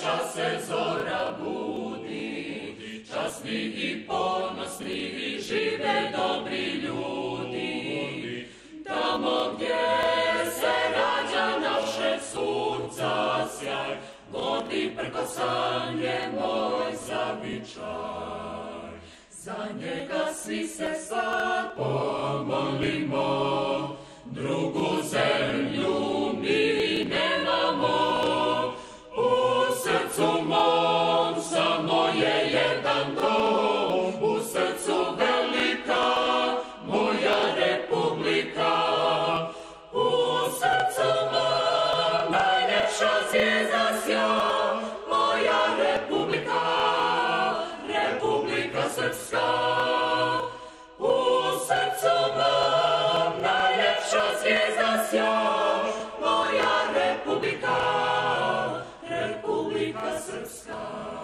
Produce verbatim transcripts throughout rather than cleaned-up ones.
najljepša se zora budi, časni i ponosni žive dobri ljudi. Tamo gdje se rađa naše sunca sjaj, gordi prkosan je moj zavičaj. Za njega svi se sad pomolimo, drugu zemlju mi nemamo. U srcu mom samo je jedan dom, u srcu velika moja republika. U srcu mom najljepša zvijezda sja, moja republika, Republika Srpska. U srcu mom najljepša zvijezda sja, moja republika, Republika Srpska.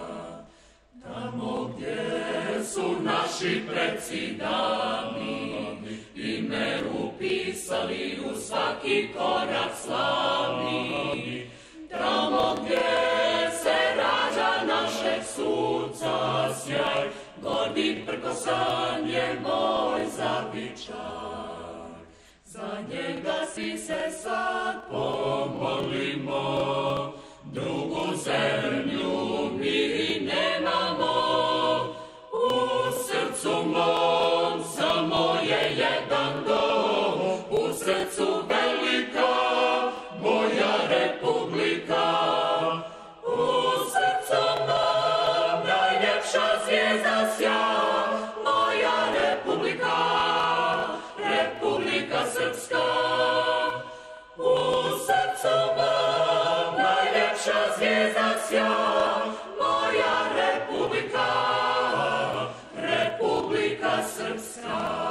Tamo gdje su naši preci davni, ime upisali u svaki korak slavni. Tamo gdje se rađa našeg sunca sjaj, gordi prkosan je moj zavičaj. Za njega svi se sad pomolimo, drugu zemlju mi nemamo. U srcu mom samo je jedan dom, u srcu velika moja republika. U srcu mom najljepša zvijezda sja, moja republika, Republika Srpska. U srcu mom najljepša zvijezda sja, moja republika, Republika Srpska.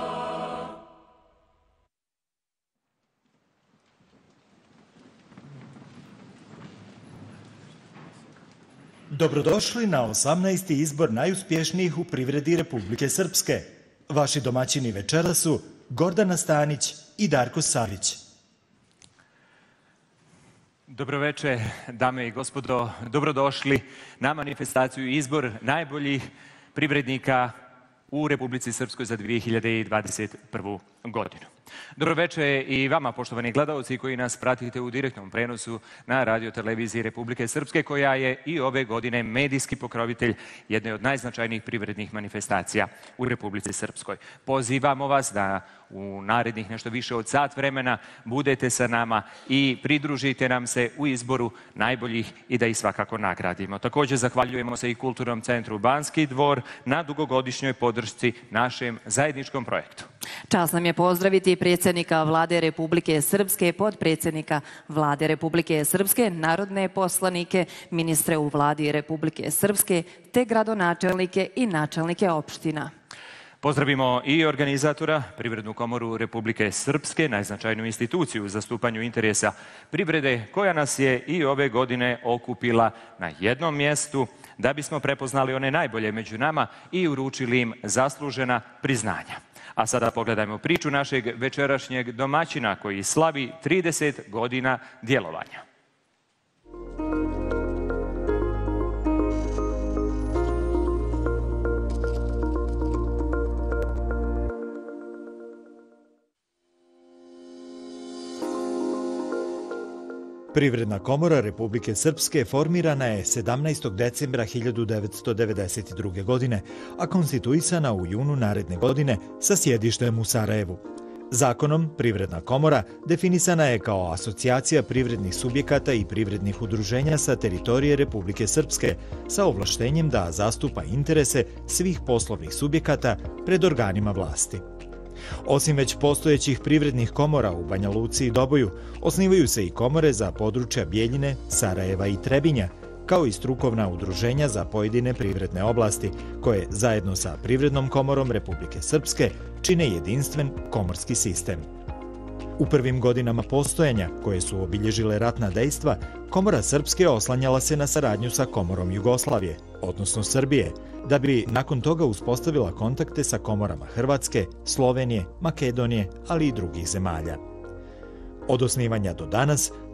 Dobrodošli na osamnaesti izbor najuspješnijih u privredi Republike Srpske. Vaši domaćini večera su Gordana Stanić i Darko Savić. Dobroveče, dame i gospodo, dobrodošli na manifestaciju izbor najboljih privrednika u Republici Srpskoj za dvije hiljade dvadeset prvu. godinu. Dobroveče i vama, poštovani gledalci koji nas pratite u direktnom prenosu na radio televiziji Republike Srpske, koja je i ove godine medijski pokrovitelj jedne od najznačajnijih privrednih manifestacija u Republici Srpskoj. Pozivamo vas da u narednih nešto više od sat vremena budete sa nama i pridružite nam se u izboru najboljih i da ih svakako nagradimo. Također zahvaljujemo se i Kulturnom centru Banski dvor na dugogodišnjoj podršci našem zajedničkom projektu. Čast nam je pozdraviti predsjednika Vlade Republike Srpske, podpredsjednika Vlade Republike Srpske, narodne poslanike, ministre u Vladi Republike Srpske, te gradonačelnike i načelnike opština. Pozdravimo i organizatora, Privrednu komoru Republike Srpske, najznačajniju instituciju u zastupanju interesa privrede, koja nas je i ove godine okupila na jednom mjestu da bismo prepoznali one najbolje među nama i uručili im zaslužena priznanja. A sada pogledajmo priču našeg večerašnjeg domaćina koji slavi trideset godina djelovanja. Privredna komora Republike Srpske formirana je sedamnaestog decembra hiljadu devetsto devedeset druge. godine, a konstituisana u junu naredne godine sa sjedištem u Sarajevu. Zakonom Privredna komora definisana je kao asocijacija privrednih subjekata i privrednih udruženja sa teritorije Republike Srpske sa ovlaštenjem da zastupa interese svih poslovnih subjekata pred organima vlasti. Osim već postojećih privrednih komora u Banja Luci i Doboju, osnivaju se i komore za područja Bijeljine, Sarajeva i Trebinja, kao i strukovna udruženja za pojedine privredne oblasti, koje zajedno sa Privrednom komorom Republike Srpske čine jedinstven komorski sistem. U prvim godinama postojanja, koje su obilježile ratna dejstva, Komora Srpske oslanjala se na saradnju sa Komorom Jugoslavije, odnosno Srbije, da bi nakon toga uspostavila kontakte sa komorama Hrvatske, Slovenije, Makedonije, ali i drugih zemalja. Od osnivanja do danas,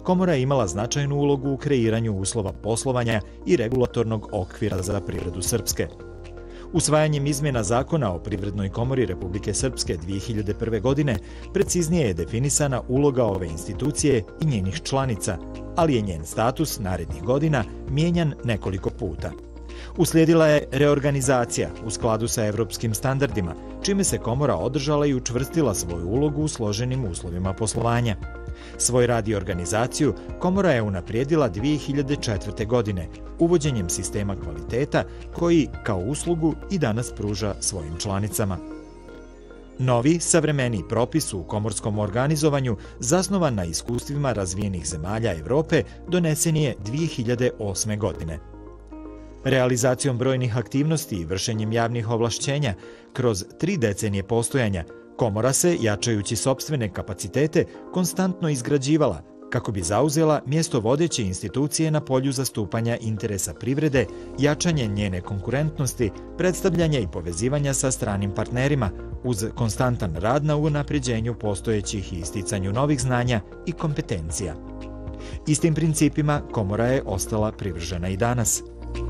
komora je imala značajnu ulogu u kreiranju uslova poslovanja i regulatornog okvira za privredu Srpske. Usvajanjem izmjena Zakona o Privrednoj komori Republike Srpske dvije hiljade prve. godine preciznije je definisana uloga ove institucije i njenih članica, ali je njen status narednih godina mijenjan nekoliko puta. Uslijedila je reorganizacija u skladu sa evropskim standardima, čime se komora održala i učvrstila svoju ulogu u složenim uslovima poslovanja. Svoj rad i organizaciju komora je unaprijedila dvije hiljade četvrte. godine uvođenjem sistema kvaliteta koji kao uslugu i danas pruža svojim članicama. Novi, savremeniji propis u komorskom organizovanju, zasnovan na iskustvima razvijenih zemalja Evrope, donesen je dvije hiljade osme. godine. Realizacijom brojnih aktivnosti i vršenjem javnih ovlašćenja kroz tri decenije postojanja, komora se, jačajući sopstvene kapacitete, konstantno izgrađivala kako bi zauzela mjesto vodeće institucije na polju zastupanja interesa privrede, jačanje njene konkurentnosti, predstavljanja i povezivanja sa stranim partnerima, uz konstantan rad na unapređenju postojećih i isticanju novih znanja i kompetencija. Istim principima komora je ostala privržena i danas.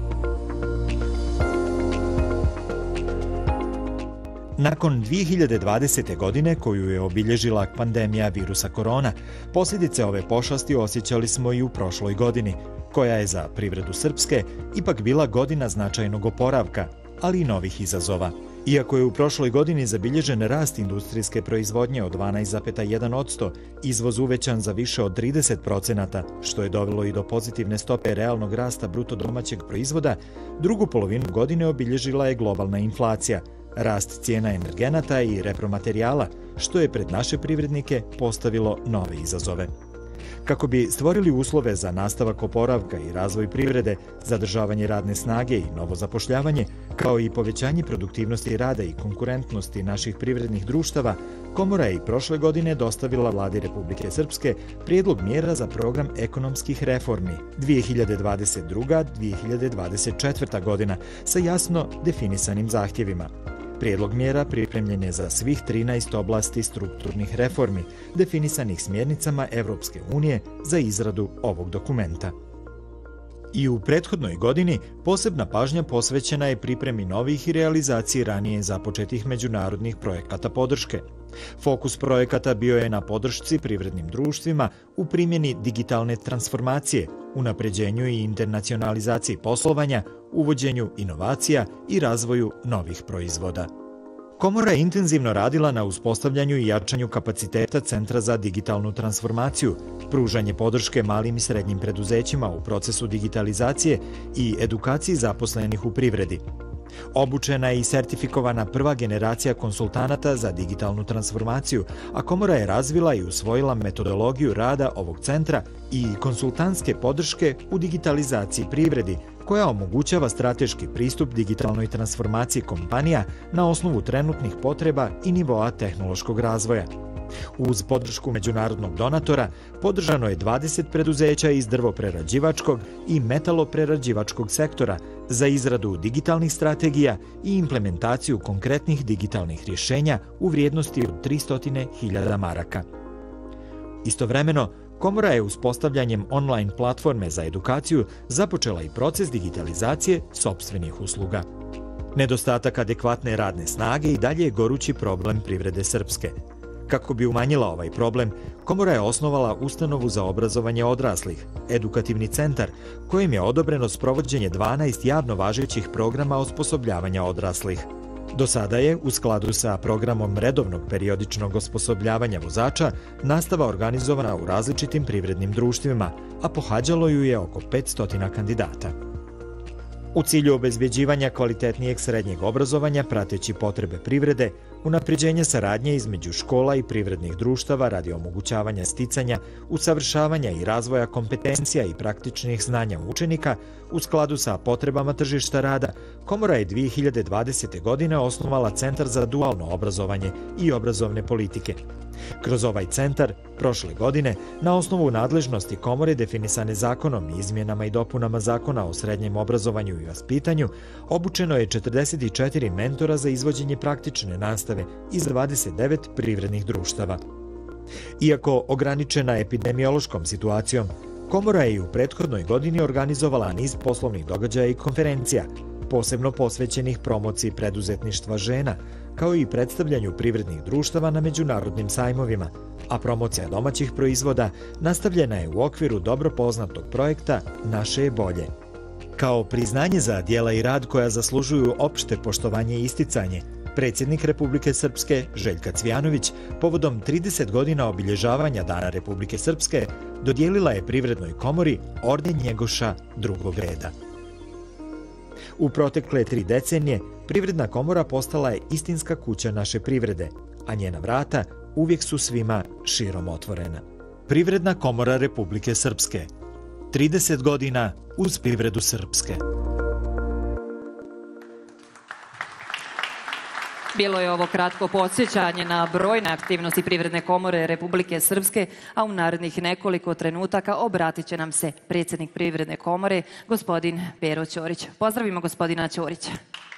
Nakon dvije hiljade dvadesete. godine, koju je obilježila pandemija virusa korona, posljedice ove pošasti osjećali smo i u prošloj godini, koja je za privredu Srpske ipak bila godina značajnog oporavka, ali i novih izazova. Iako je u prošloj godini zabilježen rast industrijske proizvodnje od dvanaest zarez jedan posto, izvoz uvećan za više od trideset procenata, što je dovelo i do pozitivne stope realnog rasta bruto domaćeg proizvoda, drugu polovinu godine obilježila je globalna inflacija, rast cijena energenata i repromaterijala, što je pred naše privrednike postavilo nove izazove. Kako bi stvorili uslove za nastavak oporavka i razvoj privrede, zadržavanje radne snage i novo zapošljavanje, kao i povećanje produktivnosti rada i konkurentnosti naših privrednih društava, komora je i prošle godine dostavila Vladi Republike Srpske prijedlog mjera za program ekonomskih reformi dvije hiljade dvadeset druga do dvije hiljade dvadeset četvrta. godina sa jasno definisanim zahtjevima. Prijedlog mjera pripremljen je za svih trinaest oblasti strukturnih reformi, definisanih smjernicama Evropske unije za izradu ovog dokumenta. I u prethodnoj godini posebna pažnja posvećena je pripremi novih i realizaciji ranije započetih međunarodnih projekata podrške. Fokus projekata bio je na podršci privrednim društvima u primjeni digitalne transformacije, unapređenju i internacionalizaciji poslovanja, uvođenju inovacija i razvoju novih proizvoda. Komora je intenzivno radila na uspostavljanju i jačanju kapaciteta Centra za digitalnu transformaciju, pružanje podrške malim i srednjim preduzećima u procesu digitalizacije i edukaciji zaposlenih u privredi. Obučena je i sertifikovana prva generacija konsultanata za digitalnu transformaciju, a komora je razvila i usvojila metodologiju rada ovog centra i konsultantske podrške u digitalizaciji privredi, koja omogućava strateški pristup digitalnoj transformaciji kompanija na osnovu trenutnih potreba i nivoa tehnološkog razvoja. Uz podršku međunarodnog donatora podržano je dvadeset preduzeća iz drvoprerađivačkog i metaloprerađivačkog sektora za izradu digitalnih strategija i implementaciju konkretnih digitalnih rješenja u vrijednosti od tristo hiljada maraka. Istovremeno, komora je uspostavljanjem online platforme za edukaciju započela i proces digitalizacije sopstvenih usluga. Nedostatak adekvatne radne snage i dalje je gorući problem privrede Srpske. Kako bi umanjila ovaj problem, komora je osnovala ustanovu za obrazovanje odraslih, edukativni centar, kojim je odobreno sprovođenje dvanaest javno važećih programa osposobljavanja odraslih. Do sada je, u skladu sa programom redovnog periodičnog osposobljavanja vozača, nastava organizovana u različitim privrednim društvima, a pohađalo ju je oko petsto kandidata. U cilju obezbjeđivanja kvalitetnijeg srednjeg obrazovanja prateći potrebe privrede, unapređenje saradnje između škola i privrednih društava radi omogućavanja sticanja, usavršavanja i razvoja kompetencija i praktičnih znanja učenika u skladu sa potrebama tržišta rada, komora je dvije hiljade dvadesete. godine osnovala Centar za dualno obrazovanje i obrazovne politike. Kroz ovaj centar, prošle godine, na osnovu nadležnosti komore definisane zakonom i izmjenama i dopunama Zakona o srednjem obrazovanju i vaspitanju, obučeno je četrdeset četiri mentora za izvođenje praktične nastave iz dvadeset devet privrednih društava. Iako ograničena epidemiološkom situacijom, Komora je i u prethodnoj godini organizovala niz poslovnih događaja i konferencija, posebno posvećenih promociji preduzetništva žena, kao i predstavljanju privrednih društava na međunarodnim sajmovima, a promocija domaćih proizvoda nastavljena je u okviru dobro poznatog projekta Naše je bolje. Kao priznanje za djela i rad koja zaslužuju opšte poštovanje i isticanje, predsjednik Republike Srpske Željka Cvijanović povodom trideset godina obilježavanja Dana Republike Srpske dodijelila je Privrednoj komori orden Njegoša drugog reda. U protekle tri decenije Privredna komora postala je istinska kuća naše privrede, a njena vrata uvijek su svima širom otvorena. Privredna komora Republike Srpske. trideset godina uz privredu Srpske. Bilo je ovo kratko podsjećanje na brojne aktivnosti Privredne komore Republike Srpske, a u narednih nekoliko trenutaka obratit će nam se predsjednik Privredne komore, gospodin Pero Ćorić. Pozdravimo gospodina Ćorića.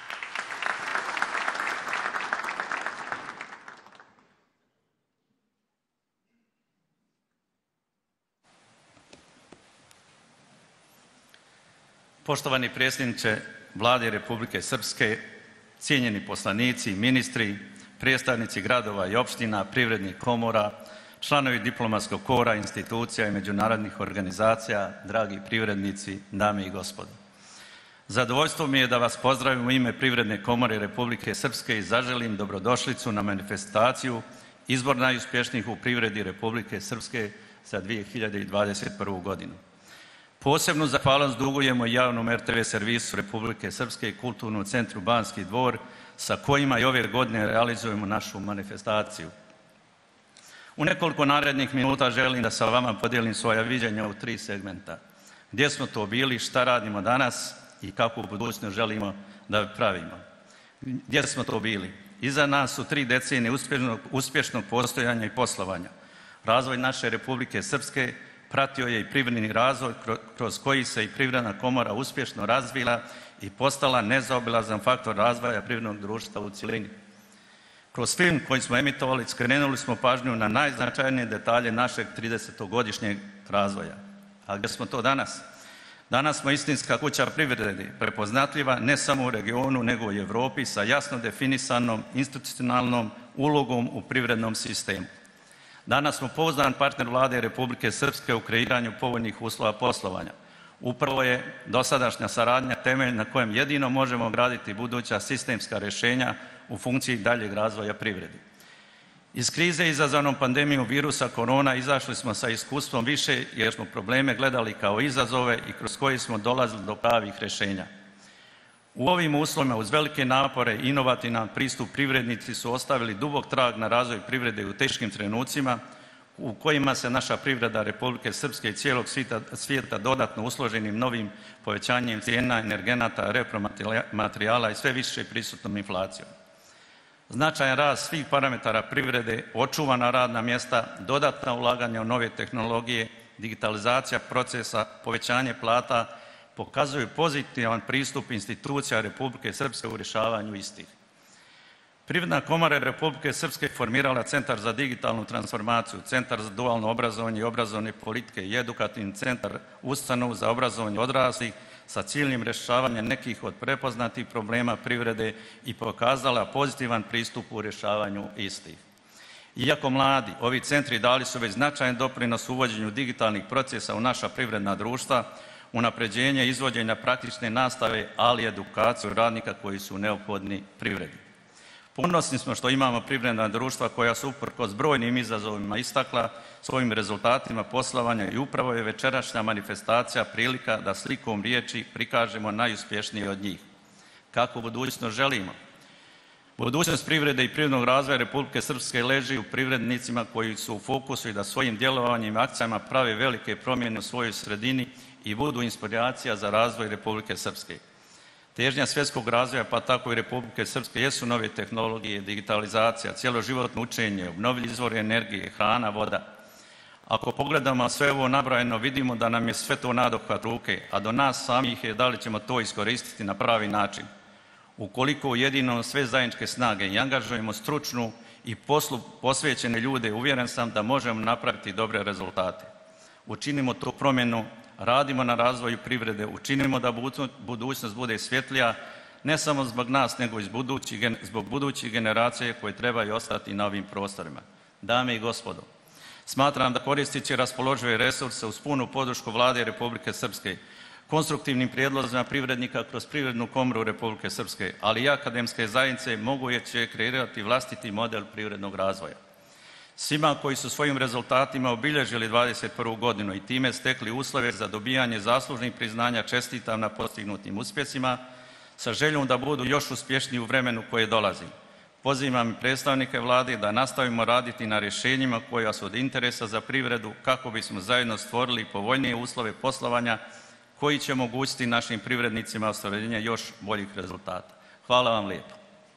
Poštovani predsjedniče Vlade Republike Srpske, cijenjeni poslanici, ministri, predstavnici gradova i opština, privrednih komora, članovi diplomatskog kora, institucija i međunarodnih organizacija, dragi privrednici, dame i gospodo. Zadovoljstvo mi je da vas pozdravim u ime Privredne komore Republike Srpske i zaželim dobrodošlicu na manifestaciju Izbor najuspješnijih u privredi Republike Srpske za dvije hiljade dvadeset prvu. godinu. Posebnu zahvalnost dugujemo javnom er te ve servisu Republike Srpske i Kulturnom centru Banski dvor, sa kojima i ove godine realizujemo našu manifestaciju. U nekoliko narednih minuta želim da sa vama podijelim svoja viđenja u tri segmenta. Gdje smo to bili, šta radimo danas i kakvu budućnost želimo da pravimo. Gdje smo to bili? Iza nas su tri decenije uspješnog, uspješnog postojanja i poslovanja. Razvoj naše Republike Srpske pratio je i privredni razvoj kroz koji se i Privredna komora uspješno razvila i postala nezaobilazan faktor razvoja privrednog društva u cjelini. Kroz film koji smo emitovali skrenuli smo pažnju na najznačajnije detalje našeg tridesetogodišnjeg razvoja. A gdje smo to danas? Danas smo istinska kuća privrede, prepoznatljiva ne samo u regionu nego i u Europi sa jasno definisanom institucionalnom ulogom u privrednom sistemu. Danas smo pouzdan partner Vlade Republike Srpske u kreiranju povoljnih uslova poslovanja. Upravo je dosadašnja saradnja temelj na kojem jedino možemo graditi buduća sistemska rješenja u funkciji daljeg razvoja privrede. Iz krize izazvanom pandemijom virusa korona izašli smo sa iskustvom više jer smo probleme gledali kao izazove i kroz koje smo dolazili do pravih rješenja. U ovim uslovima uz velike napore i inovativan pristup privrednici su ostavili dubok trag na razvoj privrede u teškim trenucima u kojima se naša privreda Republike Srpske i cijelog svijeta, svijeta dodatno usloženim novim povećanjem cijena energenata, repromaterijala i sve više prisutnom inflacijom. Značajan rast svih parametara privrede, očuvana radna mjesta, dodatna ulaganja u nove tehnologije, digitalizacija procesa, povećanje plata pokazuju pozitivan pristup institucija Republike Srpske u rješavanju istih. Privredna komora Republike Srpske formirala Centar za digitalnu transformaciju, Centar za dualno obrazovanje i obrazovne politike i edukativni centar ustanovu za obrazovanje odraslih sa ciljem rješavanja nekih od prepoznatih problema privrede i pokazala pozitivan pristup u rješavanju istih. Iako mladi, ovi centri dali su već značajan doprinos uvođenju digitalnih procesa u naša privredna društva, unapređenje izvođenja praktične nastave, ali i edukaciju radnika koji su neophodni privredi. Ponosni smo što imamo privredna društva koja su uprkos brojnim izazovima istakla svojim rezultatima poslovanja i upravo je večerašnja manifestacija prilika da slikom riječi prikažemo najuspješnije od njih. Kako budućnost želimo? Budućnost privrede i privrednog razvoja Republike Srpske leži u privrednicima koji su u fokusu i da svojim djelovanjem i akcijama prave velike promjene u svojoj sredini i budu inspiracija za razvoj Republike Srpske. Težnja svjetskog razvoja, pa tako i Republike Srpske, jesu nove tehnologije, digitalizacija, cjeloživotno učenje, obnovljivi izvori energije, hrana, voda. Ako pogledamo sve ovo nabrojeno, vidimo da nam je sve to nadohvat ruke, a do nas samih je da li ćemo to iskoristiti na pravi način. Ukoliko ujedinimo sve zajedničke snage i angažujemo stručnu i poslu posvećene ljude, uvjeren sam da možemo napraviti dobre rezultate. Učinimo tu promjenu, radimo na razvoju privrede, učinimo da budućnost bude svjetlija, ne samo zbog nas, nego i zbog budućih generacija koje trebaju ostati na ovim prostorima. Dame i gospodo, smatram da koristeći raspoložive resurse uz punu podršku Vlade Republike Srpske, konstruktivnim prijedlozima privrednika kroz Privrednu komoru Republike Srpske, ali i akademske zajednice moguće kreirati vlastiti model privrednog razvoja. Svima koji su svojim rezultatima obilježili dvadeset prvu godinu i time stekli uslove za dobijanje zaslužnih priznanja, čestitam na postignutim uspjesima, sa željom da budu još uspješniji u vremenu koje dolazi. Pozivam i predstavnike Vlade da nastavimo raditi na rješenjima koja su od interesa za privredu kako bismo zajedno stvorili povoljnije uslove poslovanja koji će omogućiti našim privrednicima ostvarenje još boljih rezultata. Hvala vam lijepo.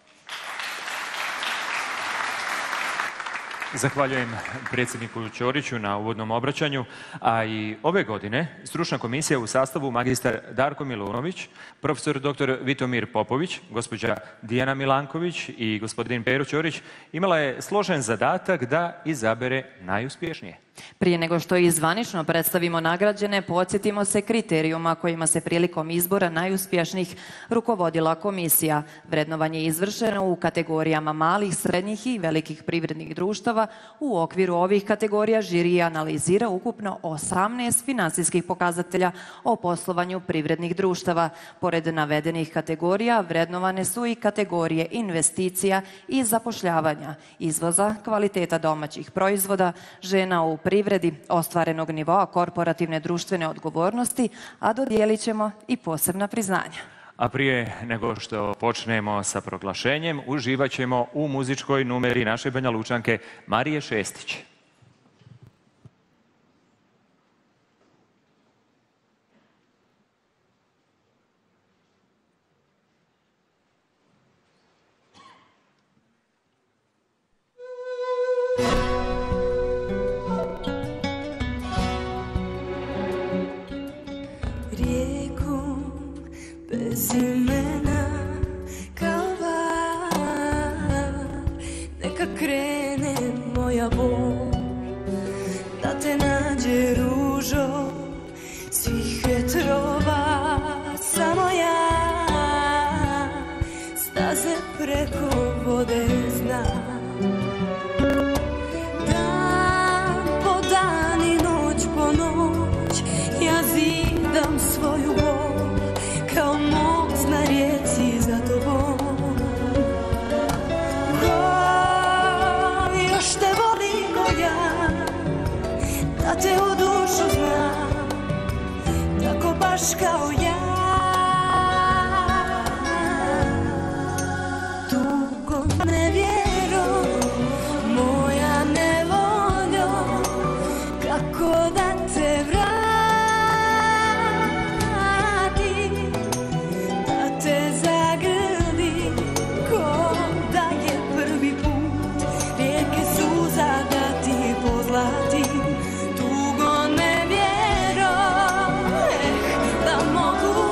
Zahvaljujem predsjedniku Ćoriću na uvodnom obraćanju, a i ove godine stručna komisija u sastavu magistar Darko Milunović, profesor doktor Vitomir Popović, gospođa Dijana Milanković i gospodin Pero Ćorić imala je složen zadatak da izabere najuspješnije. Prije nego što i zvanično predstavimo nagrađene, podsjetimo se kriterijuma kojima se prilikom izbora najuspješnijih rukovodila komisija. Vrednovanje je izvršeno u kategorijama malih, srednjih i velikih privrednih društava. U okviru ovih kategorija žiri je analizira ukupno osamnaest finansijskih pokazatelja o poslovanju privrednih društava. Pored navedenih kategorija vrednovane su i kategorije investicija i zapošljavanja, izvoza, kvaliteta domaćih proizvoda, žena u privredi, ostvarenog nivoa korporativne društvene odgovornosti, a dodijelit ćemo i posebna priznanja. A prije nego što počnemo sa proglašenjem, uživat ćemo u muzičkoj numeri naše Banja Lučanke Marije Šestić. Bez imena kao var, neka krene moja bol, da te nađe ružo svih vjetrova, samo ja staze preko vode znam. Dan po dan i noć po noć ja zidam svoju bol kao most na rijeci za tobom. Ko još te voli ko ja, da te u dušu znam, tako baš kao ja. Tugo nevjero, moja nevoljo, kako da te vratim, tugo nevjero, eh, da mogu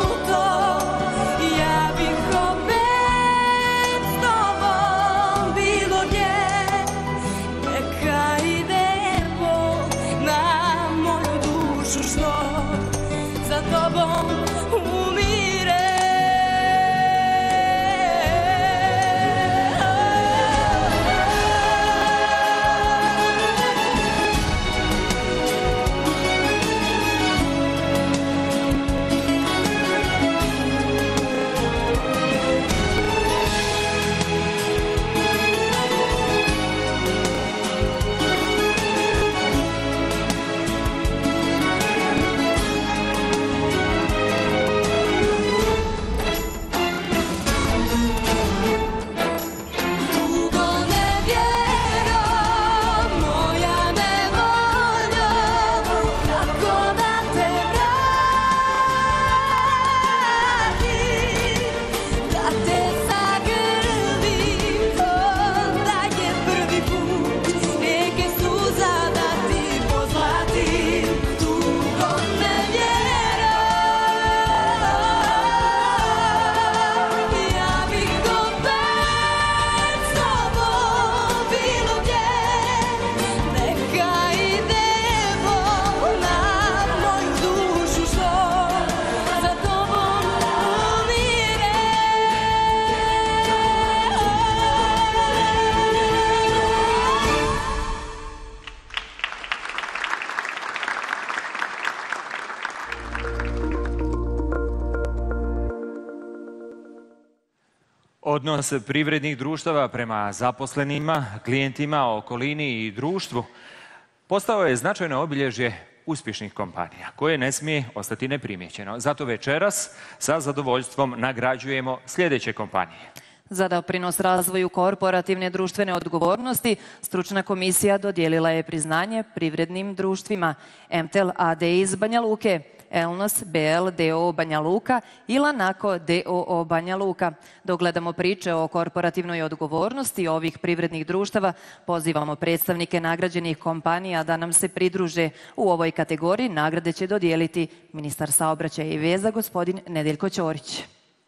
Odnos privrednih društava prema zaposlenima, klijentima, okolini i društvu postao je značajno obilježje uspješnih kompanija, koje ne smije ostati neprimjećeno. Zato večeras sa zadovoljstvom nagrađujemo sljedeće kompanije. Za doprinos razvoju korporativne društvene odgovornosti, stručna komisija dodijelila je priznanje privrednim društvima M T L A D iz Banja Luke, Elnos B L D O O Banja Luka i Lanako D O O Banja Luka. Dok gledamo priče o korporativnoj odgovornosti ovih privrednih društava, pozivamo predstavnike nagrađenih kompanija da nam se pridruže. U ovoj kategoriji nagrade će dodijeliti ministar saobraćaja i veza gospodin Nedeljko Ćorić.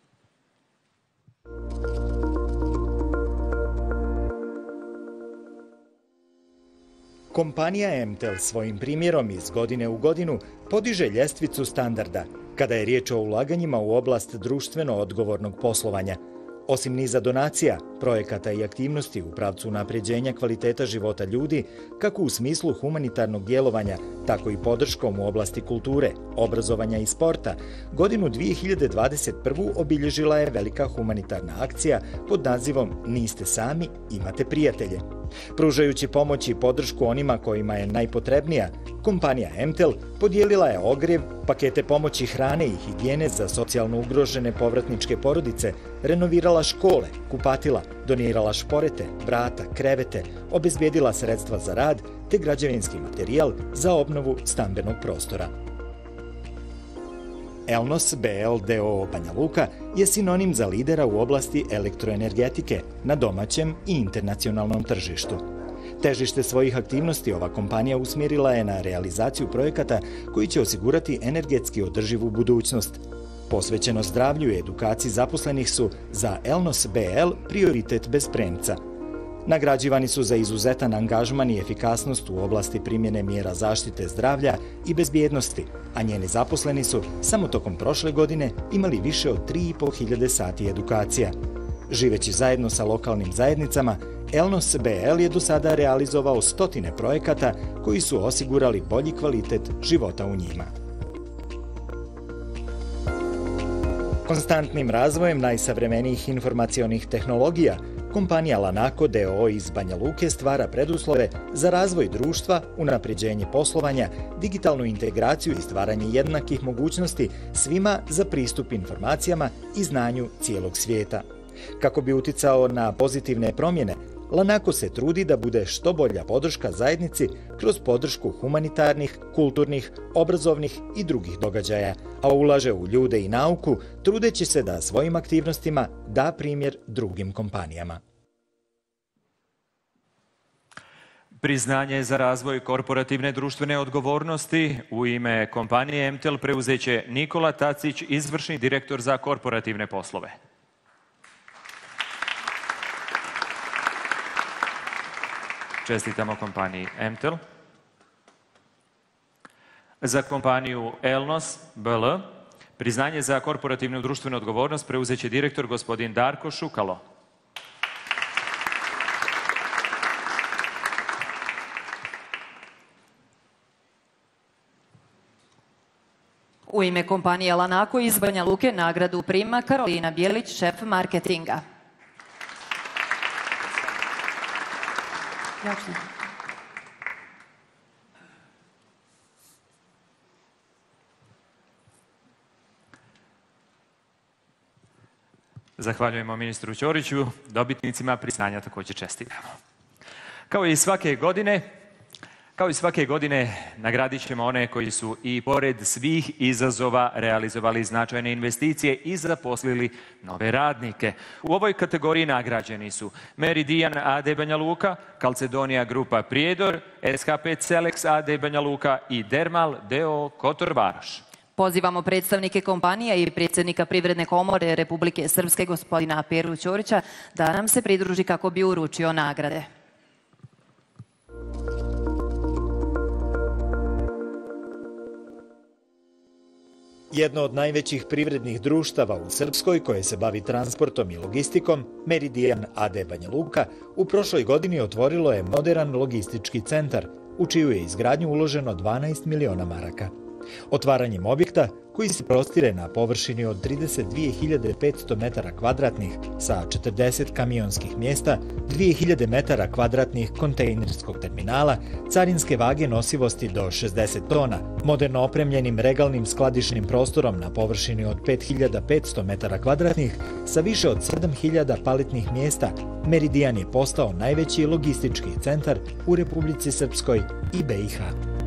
Kompanija M T L svojim primjerom iz godine u godinu podiže ljestvicu standarda kada je riječ o ulaganjima u oblast društveno odgovornog poslovanja. Osim niza donacija, projekata i aktivnosti u pravcu unapređenja kvaliteta života ljudi, kako u smislu humanitarnog djelovanja, tako i podrškom u oblasti kulture, obrazovanja i sporta, godinu dvije hiljade dvadeset prvu obilježila je velika humanitarna akcija pod nazivom Niste sami, imate prijatelje. Pružajući pomoć i podršku onima kojima je najpotrebnija, kompanija M T L podijelila je ogrjev, pakete pomoći hrane i higijene za socijalno ugrožene povratničke porodice, renovirala škole, kupatila, donirala šporete, vrata, krevete, obezbijedila sredstva za rad te građevinski materijal za obnovu stambenog prostora. Elnos B L D O O Banja Luka je sinonim za lidera u oblasti elektroenergetike na domaćem i internacionalnom tržištu. Težište svojih aktivnosti ova kompanija usmjerila je na realizaciju projekata koji će osigurati energetski održivu budućnost. Posvećeno zdravlju i edukaciji zaposlenih su za Elnos B L prioritet bez premca. Nagrađivani su za izuzetan angažman i efikasnost u oblasti primjene mjera zaštite zdravlja i bezbjednosti, a njeni zaposleni su samo tokom prošle godine imali više od tri i pol hiljade sati edukacija. Živeći zajedno sa lokalnim zajednicama, Elnos B L je do sada realizovao stotine projekata koji su osigurali bolji kvalitet života u njima. Konstantnim razvojem najsavremenijih informacionih tehnologija, kompanija Lanako D O O iz Banja Luke stvara preduslove za razvoj društva, unapređenje poslovanja, digitalnu integraciju i stvaranje jednakih mogućnosti svima za pristup informacijama i znanju cijelog svijeta. Kako bi uticao na pozitivne promjene, Lanako se trudi da bude što bolja podrška zajednici kroz podršku humanitarnih, kulturnih, obrazovnih i drugih događaja, a ulaže u ljude i nauku, trudeći se da svojim aktivnostima da primjer drugim kompanijama. Priznanje za razvoj korporativne društvene odgovornosti u ime kompanije M T L preuzeće Nikola Tacić, izvršni direktor za korporativne poslove. Čestitamo kompaniji M T L. Za kompaniju Elnos B L priznanje za korporativnu društvenu odgovornost preuzeće direktor gospodin Darko Šukalo. U ime kompanije Lanako iz Banja Luke nagradu prima Karolina Bjelić, šef marketinga. Zahvaljujemo ministru Ćoriću, dobitnicima priznanja također čestitamo. Kao i svake godine, Kao i svake godine, nagradit ćemo one koji su i pored svih izazova realizovali značajne investicije i zaposlili nove radnike. U ovoj kategoriji nagrađeni su Meridian A D Banja Luka, Calcedonia Grupa Prijedor, S H P Celex A D Banja Luka i Dermal D O O Kotor Varoš. Pozivamo predstavnike kompanija i predsjednika Privredne komore Republike Srpske gospodina Peru Ćorića da nam se pridruži kako bi uručio nagrade. Jedno od najvećih privrednih društava u Srpskoj koje se bavi transportom i logistikom, Meridian A D Banja Luka, u prošloj godini otvorilo je moderan logistički centar, u čiju je izgradnju uloženo dvanaest miliona maraka. Otvaranjem objekta, koji se prostire na površini od trideset dvije hiljade petsto metara kvadratnih sa četrdeset kamionskih mjesta, dvije hiljade metara kvadratnih kontejnerskog terminala, carinske vage nosivosti do šezdeset tona, moderno opremljenim regalnim skladišnim prostorom na površini od pet hiljada petsto metara kvadratnih sa više od sedam hiljada paletnih mjesta, Meridijan je postao najveći logistički centar u Republici Srpskoj i B i H.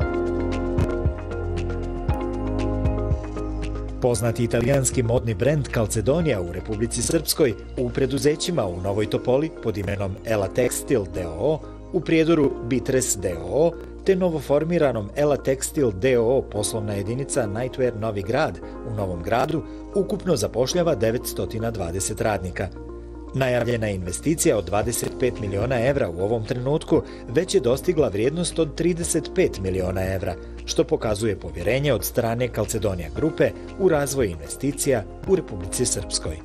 Poznati italijanski modni brend Calzedonia u Republici Srpskoj u preduzećima u Novoj Topoli pod imenom Ela Tekstil d o o, u Prijedoru Bitres d o o, te novoformiranom Ela Tekstil d o o poslovna jedinica Nightwear Novi Grad u Novom Gradu ukupno zapošljava devetsto dvadeset radnika. Najavljena investicija od dvadeset pet miliona evra u ovom trenutku već je dostigla vrijednost od trideset pet miliona evra, što pokazuje povjerenje od strane Calzedonia grupe u razvoj investicija u Republici Srpskoj.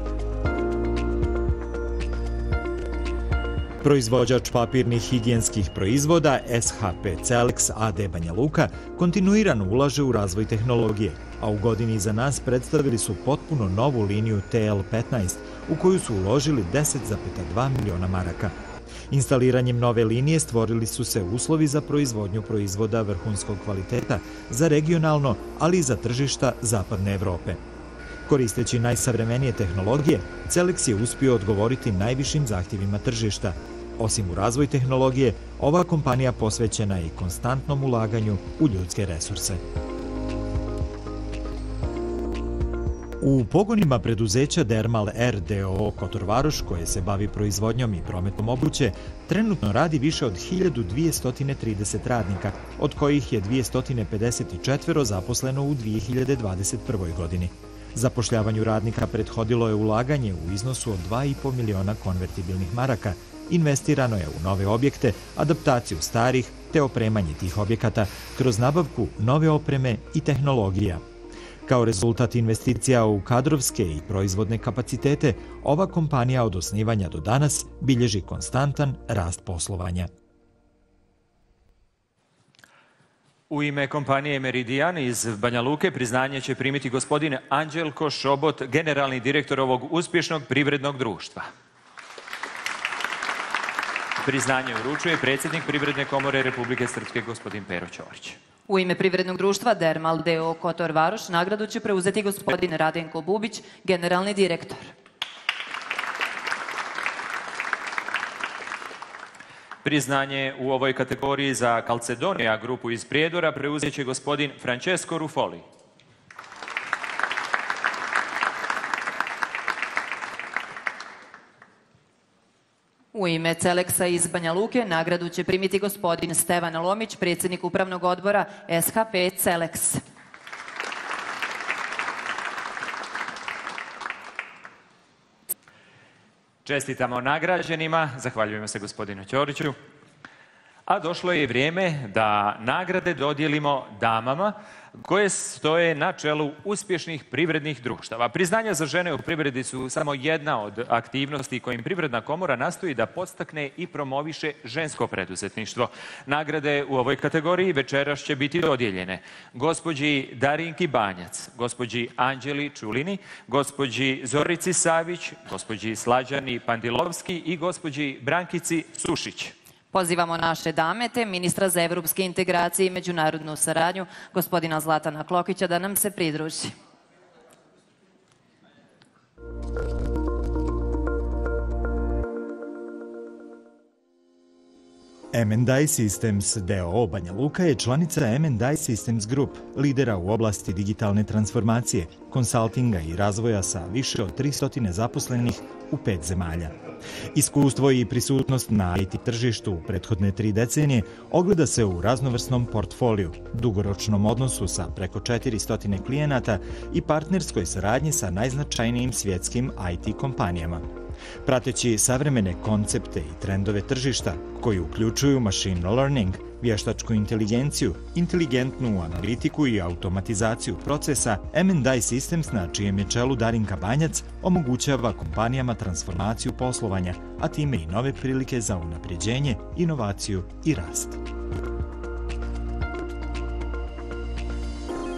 Proizvođač papirnih higijenskih proizvoda S H P Celex A D Banja Luka kontinuirano ulaže u razvoj tehnologije, a u godini iza nas predstavili su potpuno novu liniju T L petnaest, u koju su uložili deset zarez dva miliona maraka. Instaliranjem nove linije stvorili su se uslovi za proizvodnju proizvoda vrhunskog kvaliteta za regionalno, ali i za tržišta Zapadne Evrope. Koristeći najsavremenije tehnologije, Celex je uspio odgovoriti najvišim zahtjevima tržišta. Osim u razvoj tehnologije, ova kompanija posvećena je i konstantnom ulaganju u ljudske resurse. U pogonima preduzeća Dermal R d o o Kotor Varoš, koje se bavi proizvodnjom i prometom obuće, trenutno radi više od hiljadu dvjesto trideset radnika, od kojih je dvjesto pedeset četiri zaposleno u dvije hiljade dvadeset prvoj godini. Zapošljavanju radnika prethodilo je ulaganje u iznosu od dva i po miliona konvertibilnih maraka, investirano je u nove objekte, adaptaciju starih te opremanje tih objekata kroz nabavku nove opreme i tehnologija. Kao rezultat investicija u kadrovske i proizvodne kapacitete, ova kompanija od osnivanja do danas bilježi konstantan rast poslovanja. U ime kompanije Meridijan iz Banja Luke priznanje će primiti gospodin Anđelko Šobot, generalni direktor ovog uspješnog privrednog društva. Priznanje uručuje predsjednik Privredne komore Republike Srpske, gospodin Pero Ćorić. U ime privrednog društva Dermal d o o Kotor Varoš nagradu će preuzeti gospodin Radenko Bubić, generalni direktor. Priznanje u ovoj kategoriji za Calzedonia grupu iz Prijedora preuzet će gospodin Francesco Ruffoli. U ime Celexa iz Banja Luke nagradu će primiti gospodin Stevan Lomić, predsjednik upravnog odbora S H P Celex. Čestitamo nagrađenima, zahvaljujemo se gospodinu Ćoriću. A došlo je vrijeme da nagrade dodijelimo damama koje stoje na čelu uspješnih privrednih društava. Priznanja za žene u privredi su samo jedna od aktivnosti kojim Privredna komora nastoji da podstakne i promoviše žensko preduzetništvo. Nagrade u ovoj kategoriji večeras će biti dodijeljene gospođi Darinki Banjac, gospođi Anđeli Čulini, gospođi Zorici Savić, gospođi Slađani Pandilovski i gospođi Brankici Sušić. Pozivamo naše dame te ministra za evropske integracije i međunarodnu saradnju, gospodina Zlatana Klokića, da nam se pridruži. M and I Systems d o o Banja Luka je članica M and I Systems Group, lidera u oblasti digitalne transformacije, konsaltinga i razvoja sa više od tristo zaposlenih u pet zemalja. Iskustvo i prisutnost na I T tržištu u prethodne tri decenije ogleda se u raznovrsnom portfoliju, dugoročnom odnosu sa preko četiristo klijenata i partnerskoj saradnji sa najznačajnijim svjetskim I T kompanijama. Prateći savremene koncepte i trendove tržišta koji uključuju machine learning, vještačku inteligenciju, inteligentnu analitiku i automatizaciju procesa, M and I Systems, na čijem je čelu Darinka Banjac, omogućava kompanijama transformaciju poslovanja, a time i nove prilike za unapređenje, inovaciju i rast.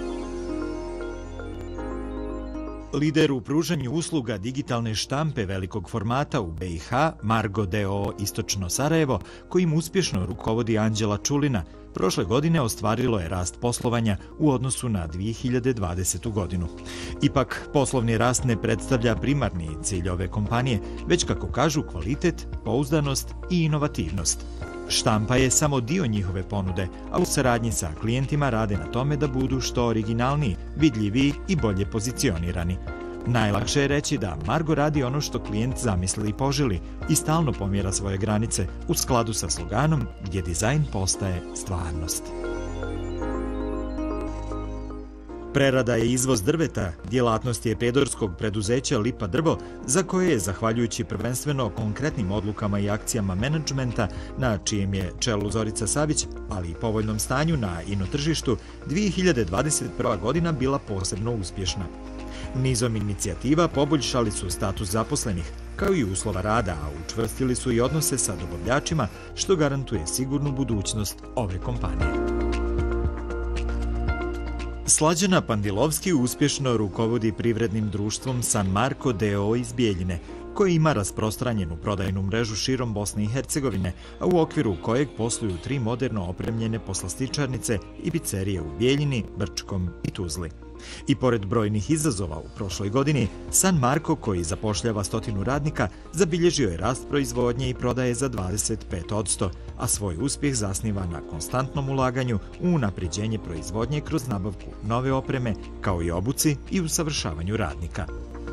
Lider u pružanju usluga digitalne štampe velikog formata u B i H, Margo d o o Istočno Sarajevo, kojim uspješno rukovodi Anđela Čulina, prošle godine ostvarilo je rast poslovanja u odnosu na dvije hiljade dvadesetu. godinu. Ipak, poslovni rast ne predstavlja primarni cilj ove kompanije, već, kako kažu, kvalitet, pouzdanost i inovativnost. Štampa je samo dio njihove ponude, a u saradnji sa klijentima rade na tome da budu što originalniji, vidljiviji i bolje pozicionirani. Najlakše je reći da Margo radi ono što klijent zamisli i poželi i stalno pomjera svoje granice u skladu sa sloganom gdje dizajn postaje stvarnost. Prerada i izvoz drveta djelatnost je prijedorskog preduzeća Lipa drvo, za koje je, zahvaljujući prvenstveno konkretnim odlukama i akcijama menadžmenta, na čijem je čelu Zorica Savić, ali i povoljnom stanju na ino tržištu, dvije hiljade dvadeset prva. godina bila posebno uspješna. Nizom inicijativa poboljšali su status zaposlenih, kao i uslova rada, a učvrstili su i odnose sa dobavljačima, što garantuje sigurnu budućnost ove kompanije. Slađana Pandilovski uspješno rukovodi privrednim društvom San Marko d o o iz Bijeljine, koji ima rasprostranjenu prodajnu mrežu širom Bosne i Hercegovine, a u okviru kojeg posluju tri moderno opremljene poslastičarnice i pizzerije u Bijeljini, Brčkom i Tuzli. I pored brojnih izazova u prošloj godini, San Marko, koji zapošljava stotinu radnika, zabilježio je rast proizvodnje i prodaje za dvadeset pet posto, a svoj uspjeh zasniva na konstantnom ulaganju u unapređenje proizvodnje kroz nabavku nove opreme, kao i obuci i usavršavanju radnika.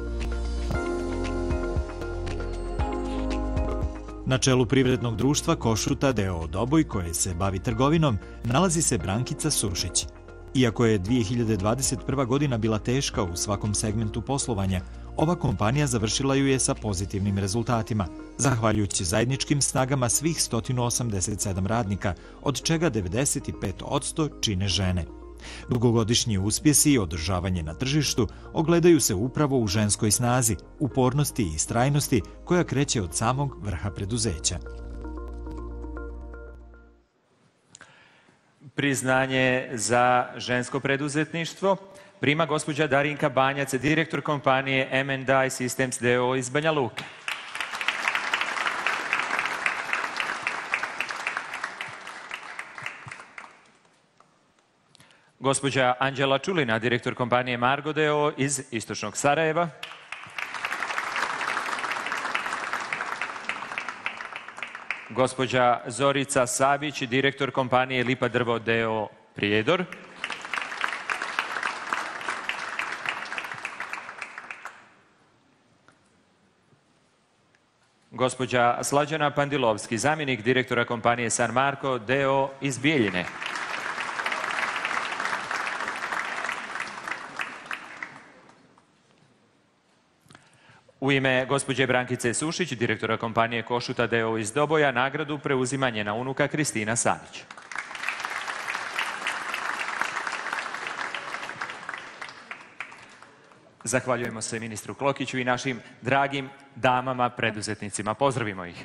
Na čelu privrednog društva Košuta d o o Doboj, koje se bavi trgovinom, nalazi se Brankica Sušić. Iako je dvije hiljade dvadeset prva. godina bila teška u svakom segmentu poslovanja, ova kompanija završila ju je sa pozitivnim rezultatima, zahvaljujući zajedničkim snagama svih sto osamdeset sedam radnika, od čega devedeset pet posto čine žene. Dugogodišnji uspjesi i održavanje na tržištu ogledaju se upravo u ženskoj snazi, upornosti i istrajnosti koja kreće od samog vrha preduzeća. Priznanje za žensko preduzetništvo prima gospođa Darinka Banjac, direktor kompanije M and I Systems d o o iz Banja Luke. Gospođa Anđela Čulina, direktor kompanije Margo d o o iz Istočnog Sarajeva. Gospođa Zorica Savić, direktor kompanije Lipa drvo d o o Prijedor. Gospođa Slađana Pandilovski, zamjenik direktora kompanije San Marko d o o iz Bijeljine. U ime gospođe Brankice Sušić, direktora kompanije Košuta d o o iz Doboja, nagradu preuzima njena unuka Kristina Savić. Zahvaljujemo se ministru Klokiću i našim dragim damama preduzetnicima. Pozdravimo ih.